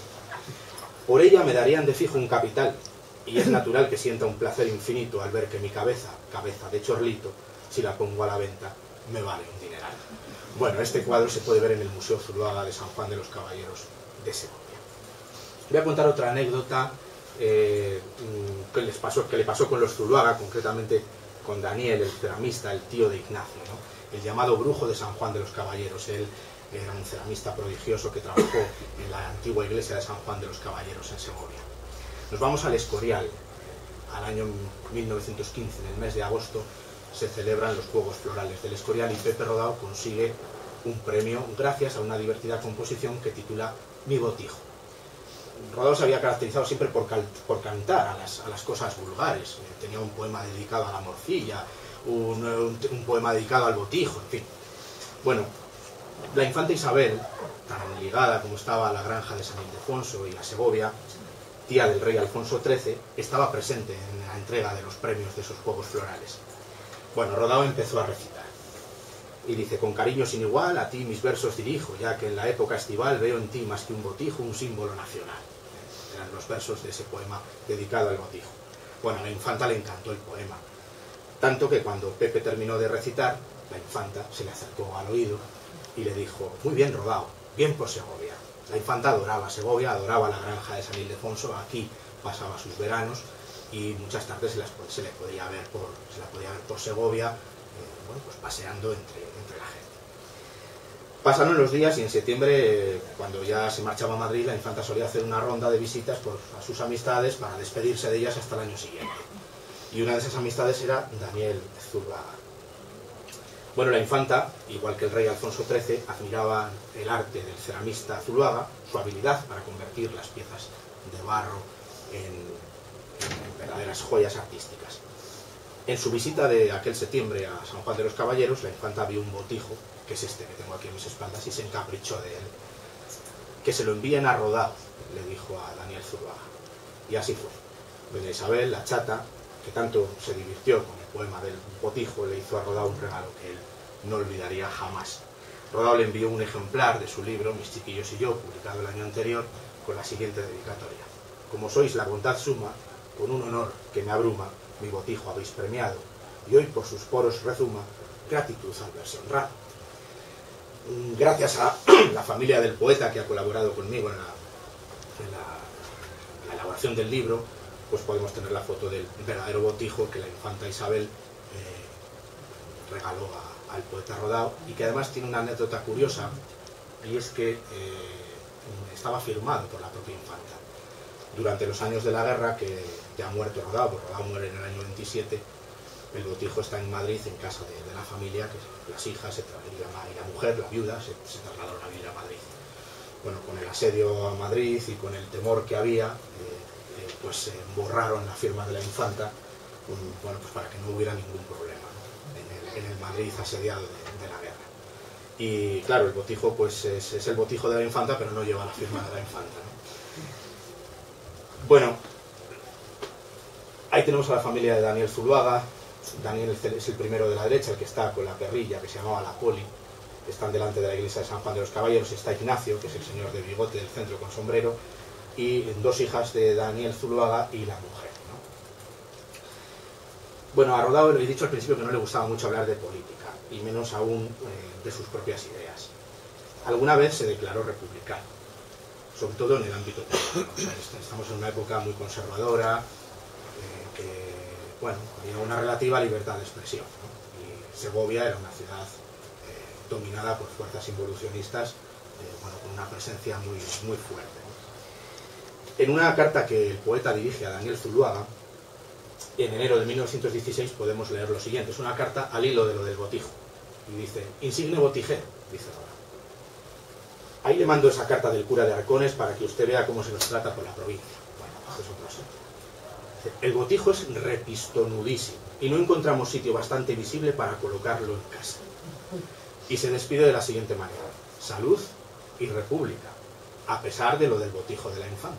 Por ella me darían de fijo un capital, y es natural que sienta un placer infinito al ver que mi cabeza, cabeza de chorlito, si la pongo a la venta, me vale un dineral. Bueno, este cuadro se puede ver en el Museo Zuloaga de San Juan de los Caballeros de Segovia. Voy a contar otra anécdota eh, que, les pasó, que le pasó con los Zuloaga, concretamente con Daniel, el ceramista, el tío de Ignacio, ¿no? El llamado brujo de San Juan de los Caballeros. Él era un ceramista prodigioso que trabajó en la antigua iglesia de San Juan de los Caballeros en Segovia. Nos vamos al Escorial. Al año mil novecientos quince, en el mes de agosto, se celebran los Juegos Florales del Escorial y Pepe Rodao consigue un premio gracias a una divertida composición que titula Mi Botijo. Rodao se había caracterizado siempre por, por cantar a las, a las cosas vulgares. Tenía un poema dedicado a la morcilla, un, un, un poema dedicado al botijo, en fin. Bueno, la infanta Isabel, tan ligada como estaba a la granja de San Ildefonso y a Segovia, tía del rey Alfonso trece, estaba presente en la entrega de los premios de esos Juegos Florales. Bueno, Rodao empezó a recitar. Y dice: con cariño sin igual a ti mis versos dirijo, ya que en la época estival veo en ti más que un botijo, un símbolo nacional. Eran los versos de ese poema dedicado al botijo. Bueno, a la infanta le encantó el poema, tanto que cuando Pepe terminó de recitar, la infanta se le acercó al oído y le dijo: muy bien, Rodao, bien por Segovia. La infanta adoraba Segovia, adoraba la granja de San Ildefonso, aquí pasaba sus veranos y muchas tardes se, las, se, le podía ver por, se la podía ver por Segovia, eh, bueno, pues paseando entre, entre la gente. Pasaron los días y en septiembre, cuando ya se marchaba a Madrid, la infanta solía hacer una ronda de visitas por, a sus amistades para despedirse de ellas hasta el año siguiente. Y una de esas amistades era Daniel Zuluaga. Bueno, la infanta, igual que el rey Alfonso trece, admiraba el arte del ceramista Zuluaga, su habilidad para convertir las piezas de barro en, en verdaderas joyas artísticas. En su visita de aquel septiembre a San Juan de los Caballeros, la infanta vio un botijo, que es este que tengo aquí en mis espaldas, y se encaprichó de él. Que se lo envíen a Rodao, le dijo a Daniel Zuluaga. Y así fue. Doña Isabel, la chata, que tanto se divirtió con el poema del botijo, le hizo a Rodao un regalo que él no olvidaría jamás. Rodao le envió un ejemplar de su libro, Mis chiquillos y yo, publicado el año anterior, con la siguiente dedicatoria. Como sois la bondad suma, con un honor que me abruma, mi botijo habéis premiado, y hoy por sus poros rezuma gratitud al verse honrado. Gracias a la familia del poeta que ha colaborado conmigo en la, en la, en la elaboración del libro, pues podemos tener la foto del verdadero botijo que la infanta Isabel eh, regaló a, al poeta Rodao, y que además tiene una anécdota curiosa, y es que eh, estaba firmado por la propia infanta. Durante los años de la guerra, que ya ha muerto Rodao, porque Rodao muere en el año veintisiete, el botijo está en Madrid, en casa de, de la familia, que las hijas se y la, y la mujer, la viuda, se, se trasladaron a vivir a Madrid. Bueno, con el asedio a Madrid y con el temor que había, eh, eh, pues eh, borraron la firma de la infanta, um, bueno, pues para que no hubiera ningún problema, ¿no? en, el, en el Madrid asediado de, de la guerra. Y claro, el botijo pues es, es el botijo de la infanta, pero no lleva la firma de la infanta, ¿no? Bueno, ahí tenemos a la familia de Daniel Zuluaga. Daniel es el primero de la derecha, el que está con la perrilla, que se llamaba la Poli. Están delante de la iglesia de San Juan de los Caballeros. Está Ignacio, que es el señor de bigote del centro con sombrero, y dos hijas de Daniel Zuluaga y la mujer, ¿no? Bueno, a Rodao le he dicho al principio que no le gustaba mucho hablar de política, y menos aún eh, de sus propias ideas. Alguna vez se declaró republicano, sobre todo en el ámbito político. O sea, estamos en una época muy conservadora, eh, que, bueno, había una relativa libertad de expresión, ¿no? Y Segovia era una ciudad eh, dominada por fuerzas involucionistas, eh, bueno, con una presencia muy, muy fuerte, ¿no? En una carta que el poeta dirige a Daniel Zuluaga, en enero de mil novecientos dieciséis, podemos leer lo siguiente. Es una carta al hilo de lo del botijo. Y dice: insigne botijero, dice Rodao. Ahí le mando esa carta del cura de Arcones para que usted vea cómo se nos trata por la provincia. Bueno, este es otro asunto. El botijo es repistonudísimo y no encontramos sitio bastante visible para colocarlo en casa. Y se despide de la siguiente manera: salud y república, a pesar de lo del botijo de la infanta.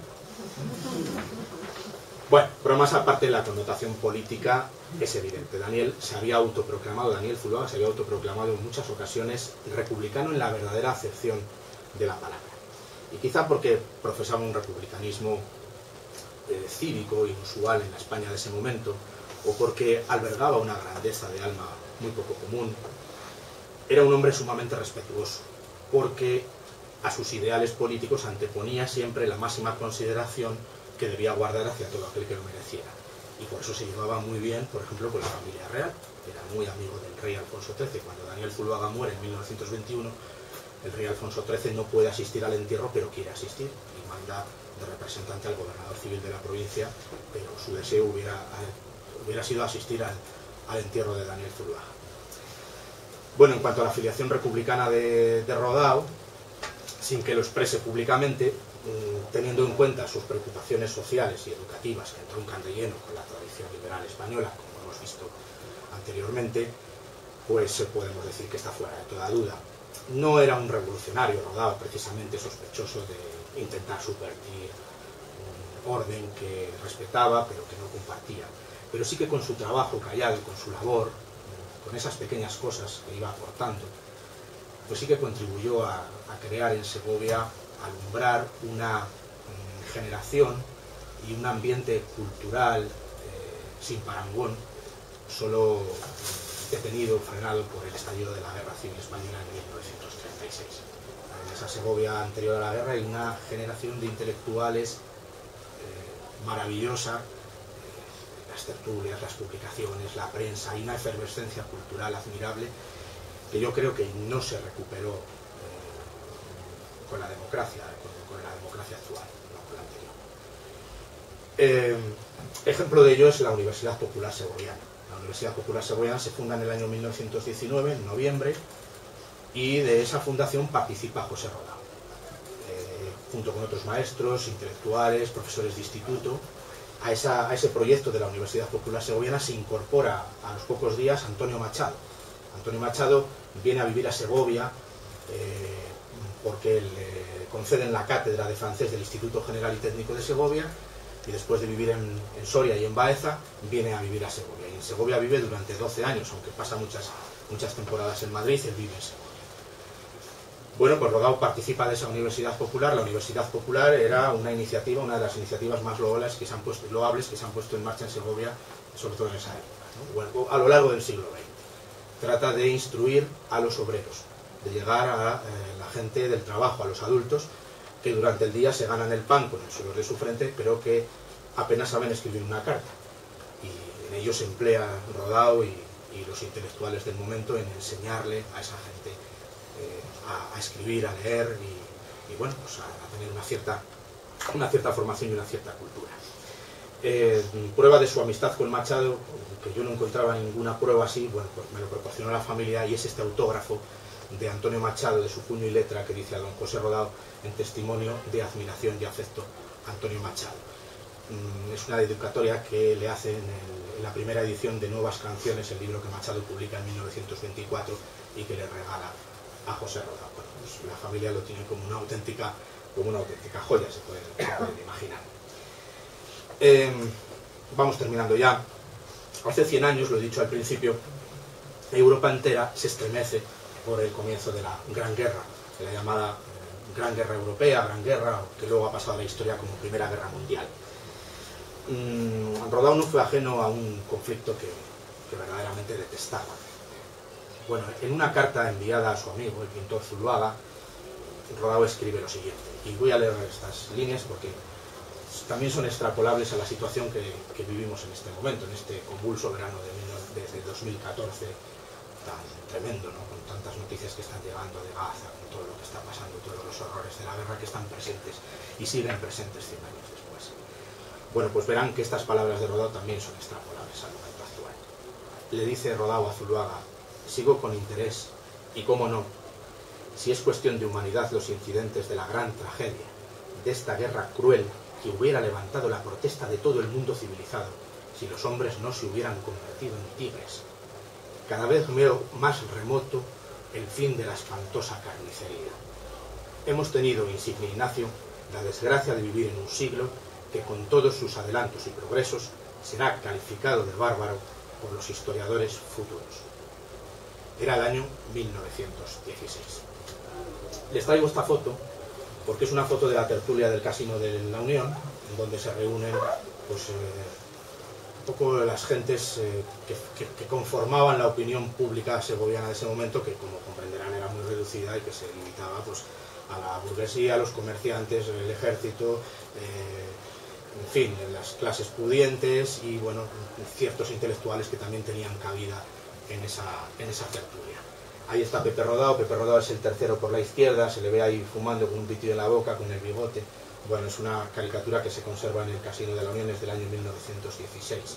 Bueno, bromas aparte, la connotación política es evidente. Daniel se había autoproclamado, Daniel Zuluaga se había autoproclamado en muchas ocasiones republicano en la verdadera acepción de la palabra. Y quizá porque profesaba un republicanismo eh, cívico, inusual en la España de ese momento, o porque albergaba una grandeza de alma muy poco común, era un hombre sumamente respetuoso, porque a sus ideales políticos anteponía siempre la máxima consideración que debía guardar hacia todo aquel que lo mereciera. Y por eso se llevaba muy bien, por ejemplo, con la familia real. Era muy amigo del rey Alfonso trece. Cuando Daniel Zuluaga muere en mil novecientos veintiuno, el rey Alfonso trece no puede asistir al entierro, pero quiere asistir, y manda de representante al gobernador civil de la provincia, pero su deseo hubiera, hubiera sido asistir al, al entierro de Daniel Zuluaga. Bueno, en cuanto a la afiliación republicana de, de Rodao, sin que lo exprese públicamente, teniendo en cuenta sus preocupaciones sociales y educativas que entroncan de lleno con la tradición liberal española, como hemos visto anteriormente, pues podemos decir que está fuera de toda duda. No era un revolucionario Rodao, precisamente sospechoso de intentar subvertir un orden que respetaba pero que no compartía, pero sí que con su trabajo callado, con su labor, con esas pequeñas cosas que iba aportando, pues sí que contribuyó a, a crear en Segovia, alumbrar una mm, generación y un ambiente cultural eh, sin parangón, solo detenido, frenado por el estallido de la Guerra Civil Española en mil novecientos treinta y seis. En esa Segovia anterior a la guerra hay una generación de intelectuales eh, maravillosa, eh, las tertulias, las publicaciones, la prensa, y una efervescencia cultural admirable que yo creo que no se recuperó eh, con la democracia, con, con la democracia actual, no con la anterior. Eh, ejemplo de ello es la Universidad Popular Segoviana. La Universidad Popular Segoviana se funda en el año mil novecientos diecinueve, en noviembre, y de esa fundación participa José Rodao, eh, junto con otros maestros, intelectuales, profesores de instituto. A, esa, a ese proyecto de la Universidad Popular Segoviana se incorpora a los pocos días Antonio Machado. Antonio Machado viene a vivir a Segovia eh, porque le conceden la cátedra de francés del Instituto General y Técnico de Segovia, y después de vivir en, en Soria y en Baeza, viene a vivir a Segovia. Y en Segovia vive durante doce años, aunque pasa muchas, muchas temporadas en Madrid, él vive en Segovia. Bueno, pues Rodao participa de esa Universidad Popular. La Universidad Popular era una iniciativa, una de las iniciativas más loables que se han puesto, loables que se han puesto en marcha en Segovia, sobre todo en esa época, ¿no? Bueno, a lo largo del siglo veinte. Trata de instruir a los obreros, de llegar a eh, la gente del trabajo, a los adultos, que durante el día se ganan el pan con el sudor de su frente, pero que apenas saben escribir una carta. Y en ello se emplea Rodao y, y los intelectuales del momento en enseñarle a esa gente eh, a, a escribir, a leer y, y bueno, pues a, a tener una cierta, una cierta formación y una cierta cultura. Eh, prueba de su amistad con Machado, que yo no encontraba ninguna prueba así, bueno, pues me lo proporcionó la familia, y es este autógrafo de Antonio Machado, de su puño y letra, que dice a don José Rodao, en testimonio de admiración y afecto, Antonio Machado. Mm, es una dedicatoria que le hace en, el, en la primera edición de Nuevas Canciones, el libro que Machado publica en mil novecientos veinticuatro y que le regala a José Rodao. Bueno, pues la familia lo tiene como una auténtica, como una auténtica joya, se pueden, se pueden imaginar. Eh, vamos terminando ya. Hace cien años, lo he dicho al principio, Europa entera se estremece por el comienzo de la Gran Guerra, de la llamada eh, Gran Guerra Europea, Gran Guerra, que luego ha pasado a la historia como Primera Guerra Mundial. Mm, Rodao no fue ajeno a un conflicto que, que verdaderamente detestaba. Bueno, en una carta enviada a su amigo, el pintor Zuluaga, Rodao escribe lo siguiente, y voy a leer estas líneas porque también son extrapolables a la situación que, que vivimos en este momento, en este convulso verano de, de, de dos mil catorce, tan tremendo, ¿no? Con tantas noticias que están llegando de Gaza, con todo lo que está pasando, todos los horrores de la guerra que están presentes y siguen presentes cien años después. Bueno, pues verán que estas palabras de Rodao también son extrapolables al momento actual. Le dice Rodao a Zuluaga: sigo con interés, y cómo no, si es cuestión de humanidad, los incidentes de la gran tragedia, de esta guerra cruel que hubiera levantado la protesta de todo el mundo civilizado, si los hombres no se hubieran convertido en tigres. Cada vez veo más remoto el fin de la espantosa carnicería. Hemos tenido, insigne Ignacio, la desgracia de vivir en un siglo que, con todos sus adelantos y progresos, será calificado de bárbaro por los historiadores futuros. Era el año mil novecientos dieciséis. Les traigo esta foto porque es una foto de la tertulia del Casino de la Unión, en donde se reúnen pues, eh, un poco las gentes eh, que, que, que conformaban la opinión pública segoviana de ese momento, que como comprenderán era muy reducida y que se limitaba pues, a la burguesía, a los comerciantes, el ejército, eh, en fin, las clases pudientes y bueno, ciertos intelectuales que también tenían cabida en esa, en esa tertulia. Ahí está Pepe Rodao. Pepe Rodao es el tercero por la izquierda, se le ve ahí fumando con un pitido en la boca, con el bigote. Bueno, es una caricatura que se conserva en el Casino de la Unión desde el año mil novecientos dieciséis.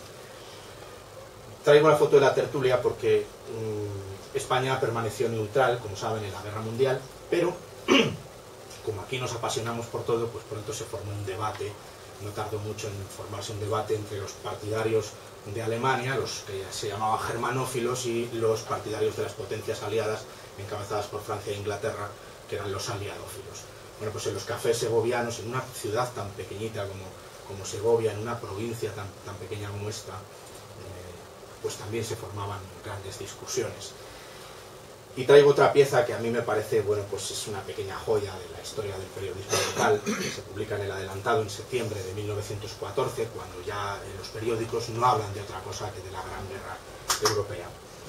Traigo la foto de la tertulia porque mmm, España permaneció neutral, como saben, en la Guerra Mundial, pero como aquí nos apasionamos por todo, pues pronto se formó un debate. No tardó mucho en formarse un debate entre los partidarios de Alemania, los que se llamaban germanófilos, y los partidarios de las potencias aliadas, encabezadas por Francia e Inglaterra, que eran los aliadófilos. Bueno, pues en los cafés segovianos, en una ciudad tan pequeñita como, como Segovia, en una provincia tan, tan pequeña como esta, eh, pues también se formaban grandes discusiones. Y traigo otra pieza que a mí me parece, bueno, pues es una pequeña joya de la historia del periodismo local, que se publica en el Adelantado en septiembre de mil novecientos catorce, cuando ya en los periódicos no hablan de otra cosa que de la Gran Guerra Europea.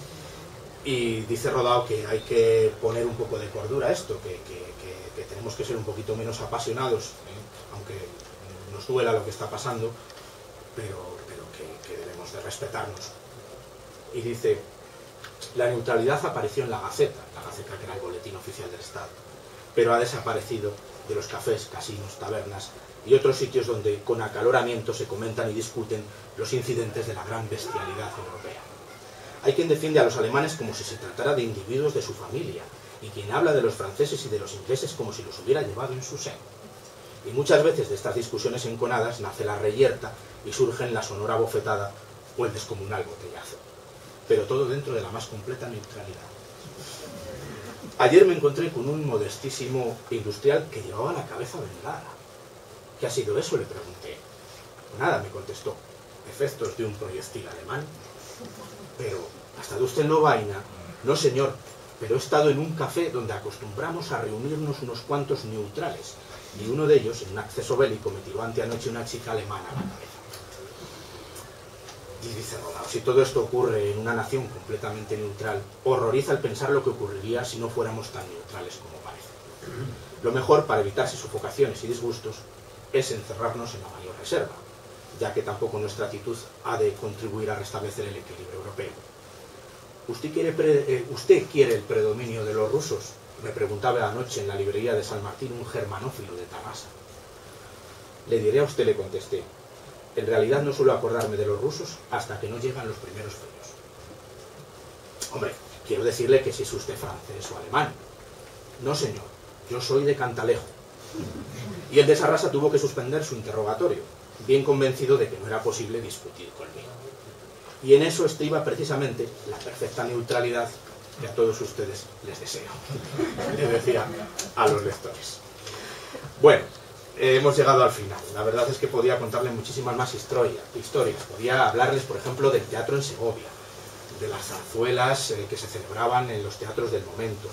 Y dice Rodao que hay que poner un poco de cordura a esto, que, que, que, que tenemos que ser un poquito menos apasionados, ¿eh? Aunque nos duela lo que está pasando, pero, pero que, que debemos de respetarnos. Y dice: la neutralidad apareció en la Gaceta, la Gaceta que era el boletín oficial del Estado. pero ha desaparecido de los cafés, casinos, tabernas y otros sitios donde con acaloramiento se comentan y discuten los incidentes de la gran bestialidad europea. Hay quien defiende a los alemanes como si se tratara de individuos de su familia, y quien habla de los franceses y de los ingleses como si los hubiera llevado en su seno. Y muchas veces de estas discusiones enconadas nace la reyerta y surgen la sonora bofetada o el descomunal botellazo. Pero todo dentro de la más completa neutralidad. Ayer me encontré con un modestísimo industrial que llevaba la cabeza vendada. ¿Qué ha sido eso?, le pregunté. Nada, me contestó. Efectos de un proyectil alemán. Pero, ¿hasta de usted no vaina? No, señor, pero he estado en un café donde acostumbramos a reunirnos unos cuantos neutrales, y uno de ellos, en un acceso bélico, me tiró anteanoche una chica alemana a la cabeza. Y dice Rodao, si todo esto ocurre en una nación completamente neutral, horroriza el pensar lo que ocurriría si no fuéramos tan neutrales como parece. Lo mejor, para evitarse sofocaciones y disgustos, es encerrarnos en la mayor reserva, ya que tampoco nuestra actitud ha de contribuir a restablecer el equilibrio europeo. ¿Usted quiere, pre eh, ¿Usted quiere el predominio de los rusos?, me preguntaba anoche en la librería de San Martín un germanófilo de Tarrasa. Le diré a usted, le contesté, en realidad no suelo acordarme de los rusos hasta que no llegan los primeros fríos. Hombre, quiero decirle que si es usted francés o alemán. No, señor, yo soy de Cantalejo. Y el de Sarrasa tuvo que suspender su interrogatorio, bien convencido de que no era posible discutir conmigo. Y en eso estriba precisamente la perfecta neutralidad que a todos ustedes les deseo, le decía a los lectores. Bueno, eh, hemos llegado al final. La verdad es que podía contarles muchísimas más historia, historias. Podía hablarles, por ejemplo, del teatro en Segovia, de las zarzuelas eh, que se celebraban en los teatros del momento,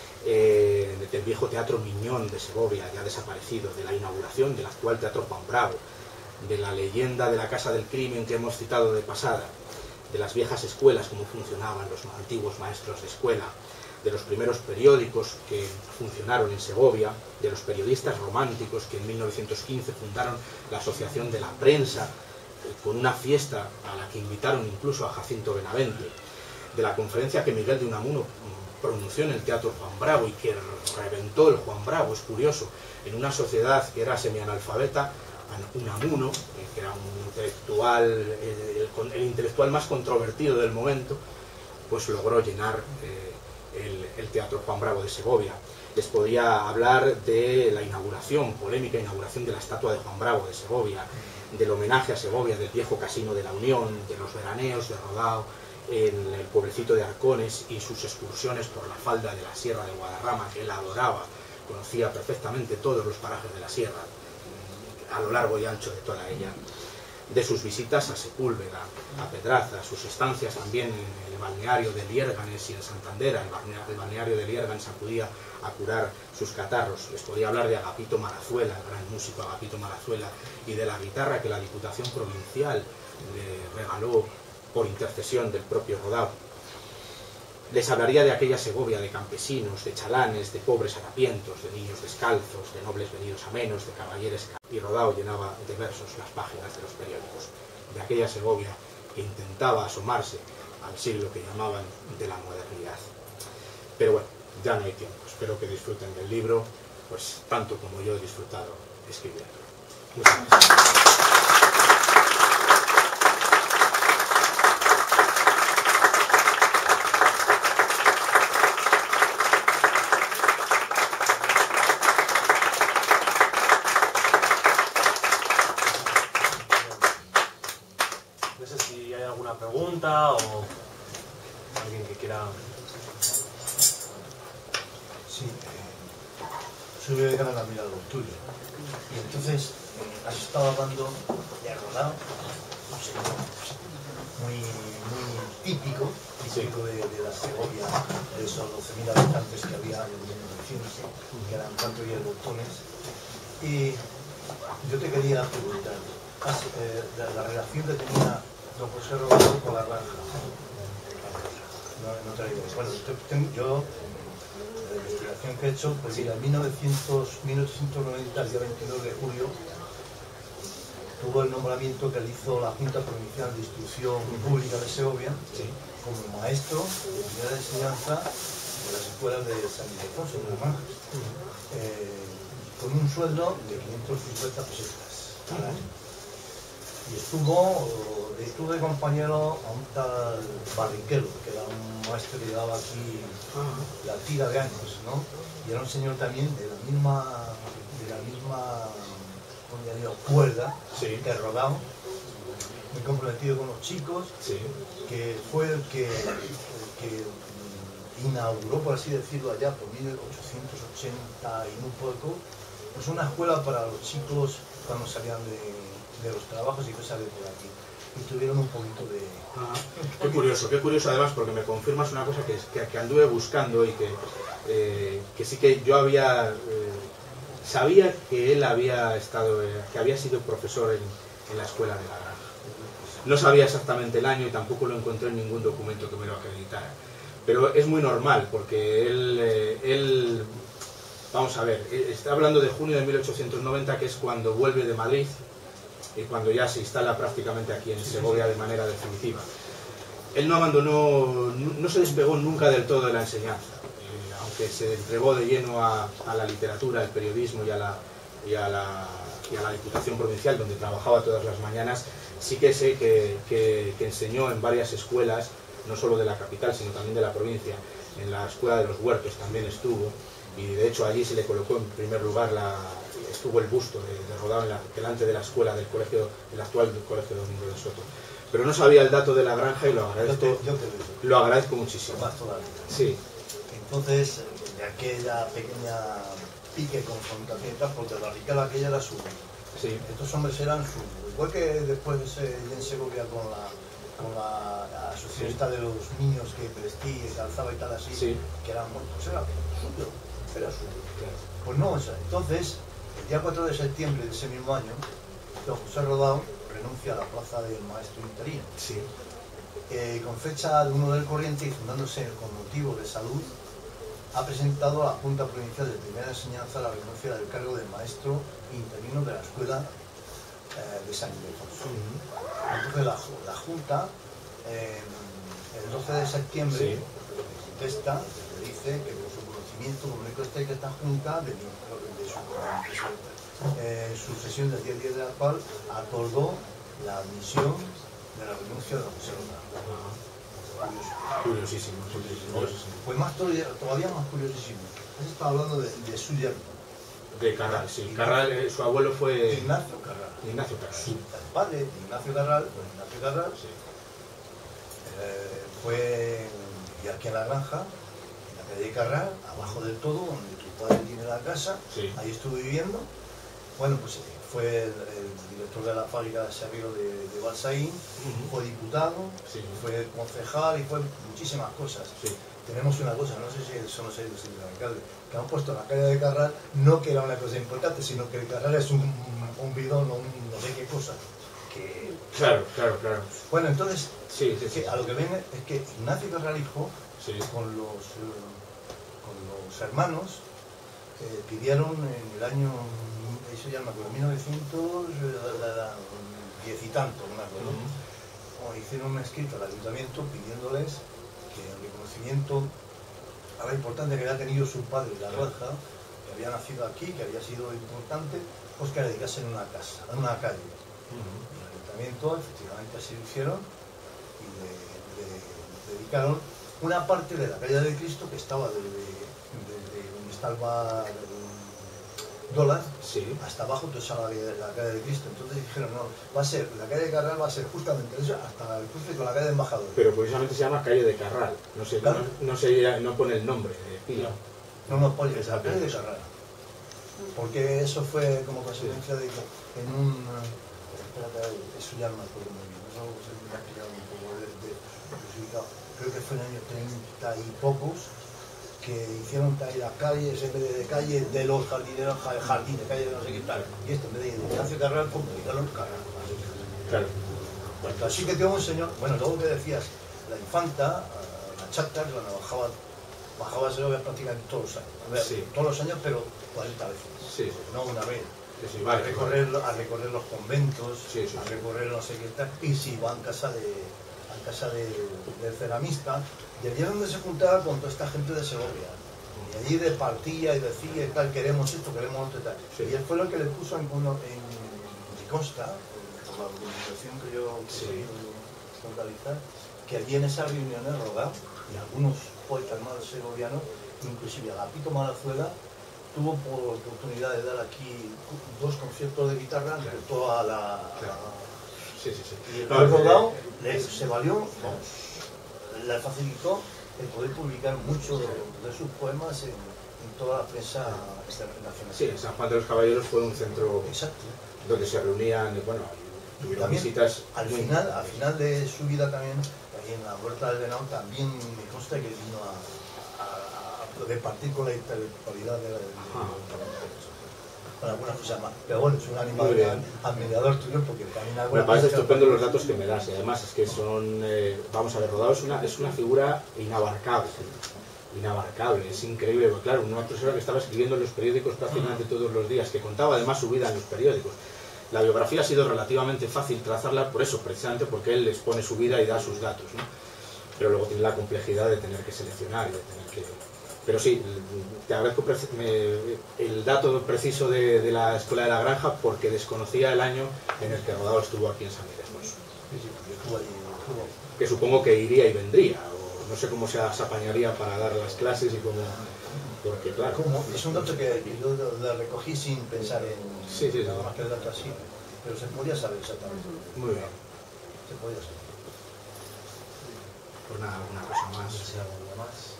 eh, del viejo Teatro Miñón de Segovia, ya desaparecido, de la inauguración del actual Teatro Juan Bravo, de la leyenda de la Casa del Crimen que hemos citado de pasada, de las viejas escuelas, cómo funcionaban los antiguos maestros de escuela, de los primeros periódicos que funcionaron en Segovia, de los periodistas románticos que en mil novecientos quince fundaron la Asociación de la Prensa, eh, con una fiesta a la que invitaron incluso a Jacinto Benavente, de la conferencia que Miguel de Unamuno pronunció en el Teatro Juan Bravo y que reventó el Juan Bravo, es curioso, en una sociedad que era semianalfabeta. Unamuno, que era un intelectual, el, el, el intelectual más controvertido del momento, pues logró llenar eh, el, el Teatro Juan Bravo de Segovia. Les podía hablar de la inauguración, polémica inauguración de la estatua de Juan Bravo de Segovia, del homenaje a Segovia, del viejo Casino de la Unión, de los veraneos de Rodao en el pueblecito de Arcones y sus excursiones por la falda de la Sierra de Guadarrama, que él adoraba, conocía perfectamente todos los parajes de la sierra, a lo largo y ancho de toda ella, de sus visitas a Sepúlveda, a Pedraza, sus estancias también en el balneario de Liérganes y en Santander. El balneario de Liérganes acudía a curar sus catarros. Les podía hablar de Agapito Marazuela, el gran músico Agapito Marazuela, y de la guitarra que la Diputación Provincial le regaló por intercesión del propio Rodao. Les hablaría de aquella Segovia de campesinos, de chalanes, de pobres harapientos, de niños descalzos, de nobles venidos a menos, de caballeres. Y Rodao llenaba de versos las páginas de los periódicos. De aquella Segovia que intentaba asomarse al siglo que llamaban de la modernidad. Pero bueno, ya no hay tiempo. Espero que disfruten del libro, pues tanto como yo he disfrutado escribiendo. Muchas gracias. Pregunta o alguien que quiera. Sí, eh, soy de gran admirador tuyo. Y entonces eh, has estado hablando de Rodao, no sé, muy, muy típico, típico de, de la Segovia, de esos doce mil habitantes que había en mil novecientos, que eran tanto y botones. Y yo te quería preguntar, has, eh, la, la relación que tenía don José Rodao con la granja. No, no te digo. Bueno, tengo, yo, la investigación que he hecho, pues mira, en mil novecientos noventa, el día veintidós de julio, tuvo el nombramiento que le hizo la Junta Provincial de Instrucción Pública de Segovia, sí, como maestro de primera enseñanza de las escuelas de San Ildefonso, de las Granjas, eh, con un sueldo de quinientas cincuenta pesetas al año. Y estuvo, estuve de compañero a un tal Barriquero, que era un maestro que llevaba aquí la tira de años, ¿no? Y era un señor también de la misma, de la misma, ¿cómo ya digo?, cuerda, sí, que Rodao, muy comprometido con los chicos, sí, que fue el que, el que inauguró, por así decirlo, allá por mil ochocientos ochenta y un poco, pues una escuela para los chicos cuando salían de, de los trabajos y cosas de por aquí. Y tuvieron un poquito de... Ah, qué curioso, qué curioso además, porque me confirmas una cosa que, que, que anduve buscando y que, eh, que sí que yo había... Eh, sabía que él había estado, eh, que había sido profesor en, en la escuela de la Granja. No sabía exactamente el año y tampoco lo encontré en ningún documento que me lo acreditara. Pero es muy normal, porque él, eh, él, vamos a ver, está hablando de junio de mil ochocientos noventa, que es cuando vuelve de Madrid y cuando ya se instala prácticamente aquí en Segovia de manera definitiva. Él no abandonó, no se despegó nunca del todo de la enseñanza, eh, aunque se entregó de lleno a, a la literatura, al periodismo y a la, y a la, y a la Diputación Provincial, donde trabajaba todas las mañanas. Sí que sé que, que, que enseñó en varias escuelas, no solo de la capital, sino también de la provincia. En la escuela de los Huertos también estuvo, y de hecho allí se le colocó en primer lugar, la, estuvo el busto de, de Rodao en la, delante de la escuela del colegio, el actual del Colegio Domingo de Soto. Pero no sabía el dato de la Granja y lo agradezco, Yo te, yo te lo agradezco muchísimo. Más todavía. Sí. Entonces, de aquella pequeña pique, confrontación y tal, porque Barriquero aquella era su... Sí. Estos hombres eran su... Igual que después eh, en Segovia con la, con la, la asociación esta de los niños que vestía y calzaba y tal así, Sí. que eran, bueno, pues era suyo, era suyo. Pues no, o sea, entonces, el día cuatro de septiembre de ese mismo año, don José Rodao renuncia a la plaza del maestro interino. Sí. Eh, con fecha de uno del corriente y fundándose con motivo de salud, ha presentado a la Junta Provincial de Primera Enseñanza la renuncia del cargo de maestro interino de la Escuela eh, de San Ildefonso. Uh-huh. Entonces la, la Junta, eh, el doce de septiembre, sí. contesta, le dice que por su conocimiento comunica usted que esta Junta, de, de, de su, de su, eh, su sesión del día diez de la cual acordó la admisión de la renuncia de José Rodao. Uh-huh. Curiosísimo, curiosísimo. Pues más todavía, todavía más curiosísimo. Has estado hablando de, de su yerno. De Carral, sí. Carral, eh, su abuelo fue... Ignacio Carral. Ignacio Carral. Sí. El padre de Ignacio Carral, pues Ignacio Carral, sí. eh, fue y aquí en la Granja, en la calle de Carral, abajo del todo, donde tu padre tiene la casa, sí. Ahí estuve viviendo. Bueno, pues fue el, el director de la fábrica de Serrero de, de Balsaín, uh-huh. Fue diputado, sí. Fue concejal y fue muchísimas cosas. Sí. Tenemos una cosa, no sé si eso no sé si el alcalde, que han puesto en la calle de Carral, no que era una cosa importante, sino que el Carral es un, un bidón o un no sé qué cosa. Que... Claro, claro, claro. Bueno, entonces, sí, sí, sí. a lo que viene es que Ignacio Carral hijo, sí. con, los, eh, con los hermanos, eh, pidieron en el año, eso ya me acuerdo, mil novecientos diez y tanto, no me acuerdo, uh-huh. Hicieron un escrito al ayuntamiento pidiéndoles que el reconocimiento a la importancia que había tenido su padre, la Granja, que había nacido aquí, que había sido importante, pues que le dedicasen una casa, una calle. Uh-huh. Y el ayuntamiento efectivamente así lo hicieron y le, le, le dedicaron una parte de la calle de Cristo que estaba desde, desde donde está el bar Dólar, sí. Hasta abajo, entonces a la, la calle de Cristo. Entonces dijeron, no, va a ser, la calle de Carral va a ser justamente eso, hasta el cruce con la calle de Embajador. Pero curiosamente se llama calle de Carral, no sé, ¿Claro? no, no, sé, no pone el nombre de Pila. No, no, pone es la calle de Carral. Porque eso fue como consecuencia de que en un... Espérate, eso ya no me acuerdo muy bien, eso se me ha quedado un poco de, de, de, creo que fue en el año treinta y pocos, que hicieron las calles en vez de calle de los jardineros, jardín de calle de no sé qué tal. Y esto en vez de Ignacio Carral, pues publicaron Carral. Claro. Bueno, así que tengo un señor, bueno, luego que decías, la infanta, la chata, la bajaba, bajaba a Segovia prácticamente todos los años. A ver, sí. Todos los años, pero cuarenta veces. Sí. No una vez. Sí, vale, a, recorrer, a recorrer los conventos, sí, sí, a recorrer no sé qué tal, y si va en casa de, en casa de, del ceramista, Y allí es donde se juntaba con toda esta gente de Segovia. Y allí departía y decía y tal, queremos esto, queremos esto y tal. Sí. Y él fue el que le puso en, uno, en me consta, por la documentación que yo conseguí localizar, que allí en esas reuniones Rodao y algunos poetas más segovianos, inclusive Agapito Malazuela, tuvo por oportunidad de dar aquí dos conciertos de guitarra ante toda la... Claro. Sí, sí, sí. Y el No, Rodao eh, le, se valió, vamos, le facilitó el poder publicar muchos de, de sus poemas en, en toda la prensa internacional. Sí, San Juan de los Caballeros fue un centro Exacto. donde se reunían, bueno, tuvieron También, visitas al muy- final, al final de su vida también, ahí en la Huerta del Venado, también me consta que vino a, a, a repartir con la intelectualidad de, de, de, para algunas cosas más. Pero bueno, es un Muy animal bien. admirador tuyo porque también Me alguna parece cosa- estupendo los datos que me das y además es que son, eh, vamos a ver, Rodao es una, es una figura inabarcable, inabarcable, es increíble, porque claro, una persona que estaba escribiendo en los periódicos prácticamente todos los días, que contaba además su vida en los periódicos. La biografía ha sido relativamente fácil trazarla por eso, precisamente porque él expone su vida y da sus datos, ¿no? Pero luego tiene la complejidad de tener que seleccionar y de tener que... Pero sí, te agradezco el dato preciso de, de la Escuela de la Granja porque desconocía el año en el que Rodao estuvo aquí en San Ildefonso. Sí, sí, porque estuvo allí, estuvo. Que supongo que iría y vendría, o no sé cómo se apañaría para dar las clases y cómo... Porque claro... Como- es un dato que yo lo, lo recogí sin pensar en Sí, sí, sí. nada más que el dato así, pero se podía saber exactamente. Muy bien. Se podía saber. Pues nada, alguna cosa No más. sé si alguna más.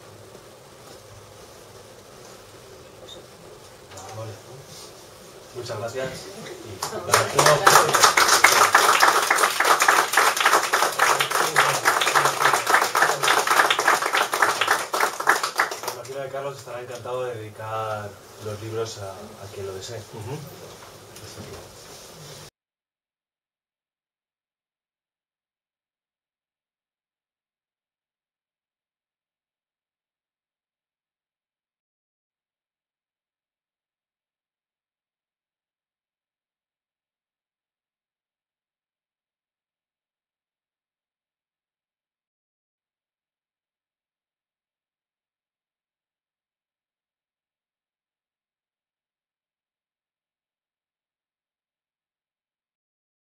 Vale. Muchas gracias. Y la imagino que Carlos estará encantado de dedicar los libros a, a quien lo desee. Ujú.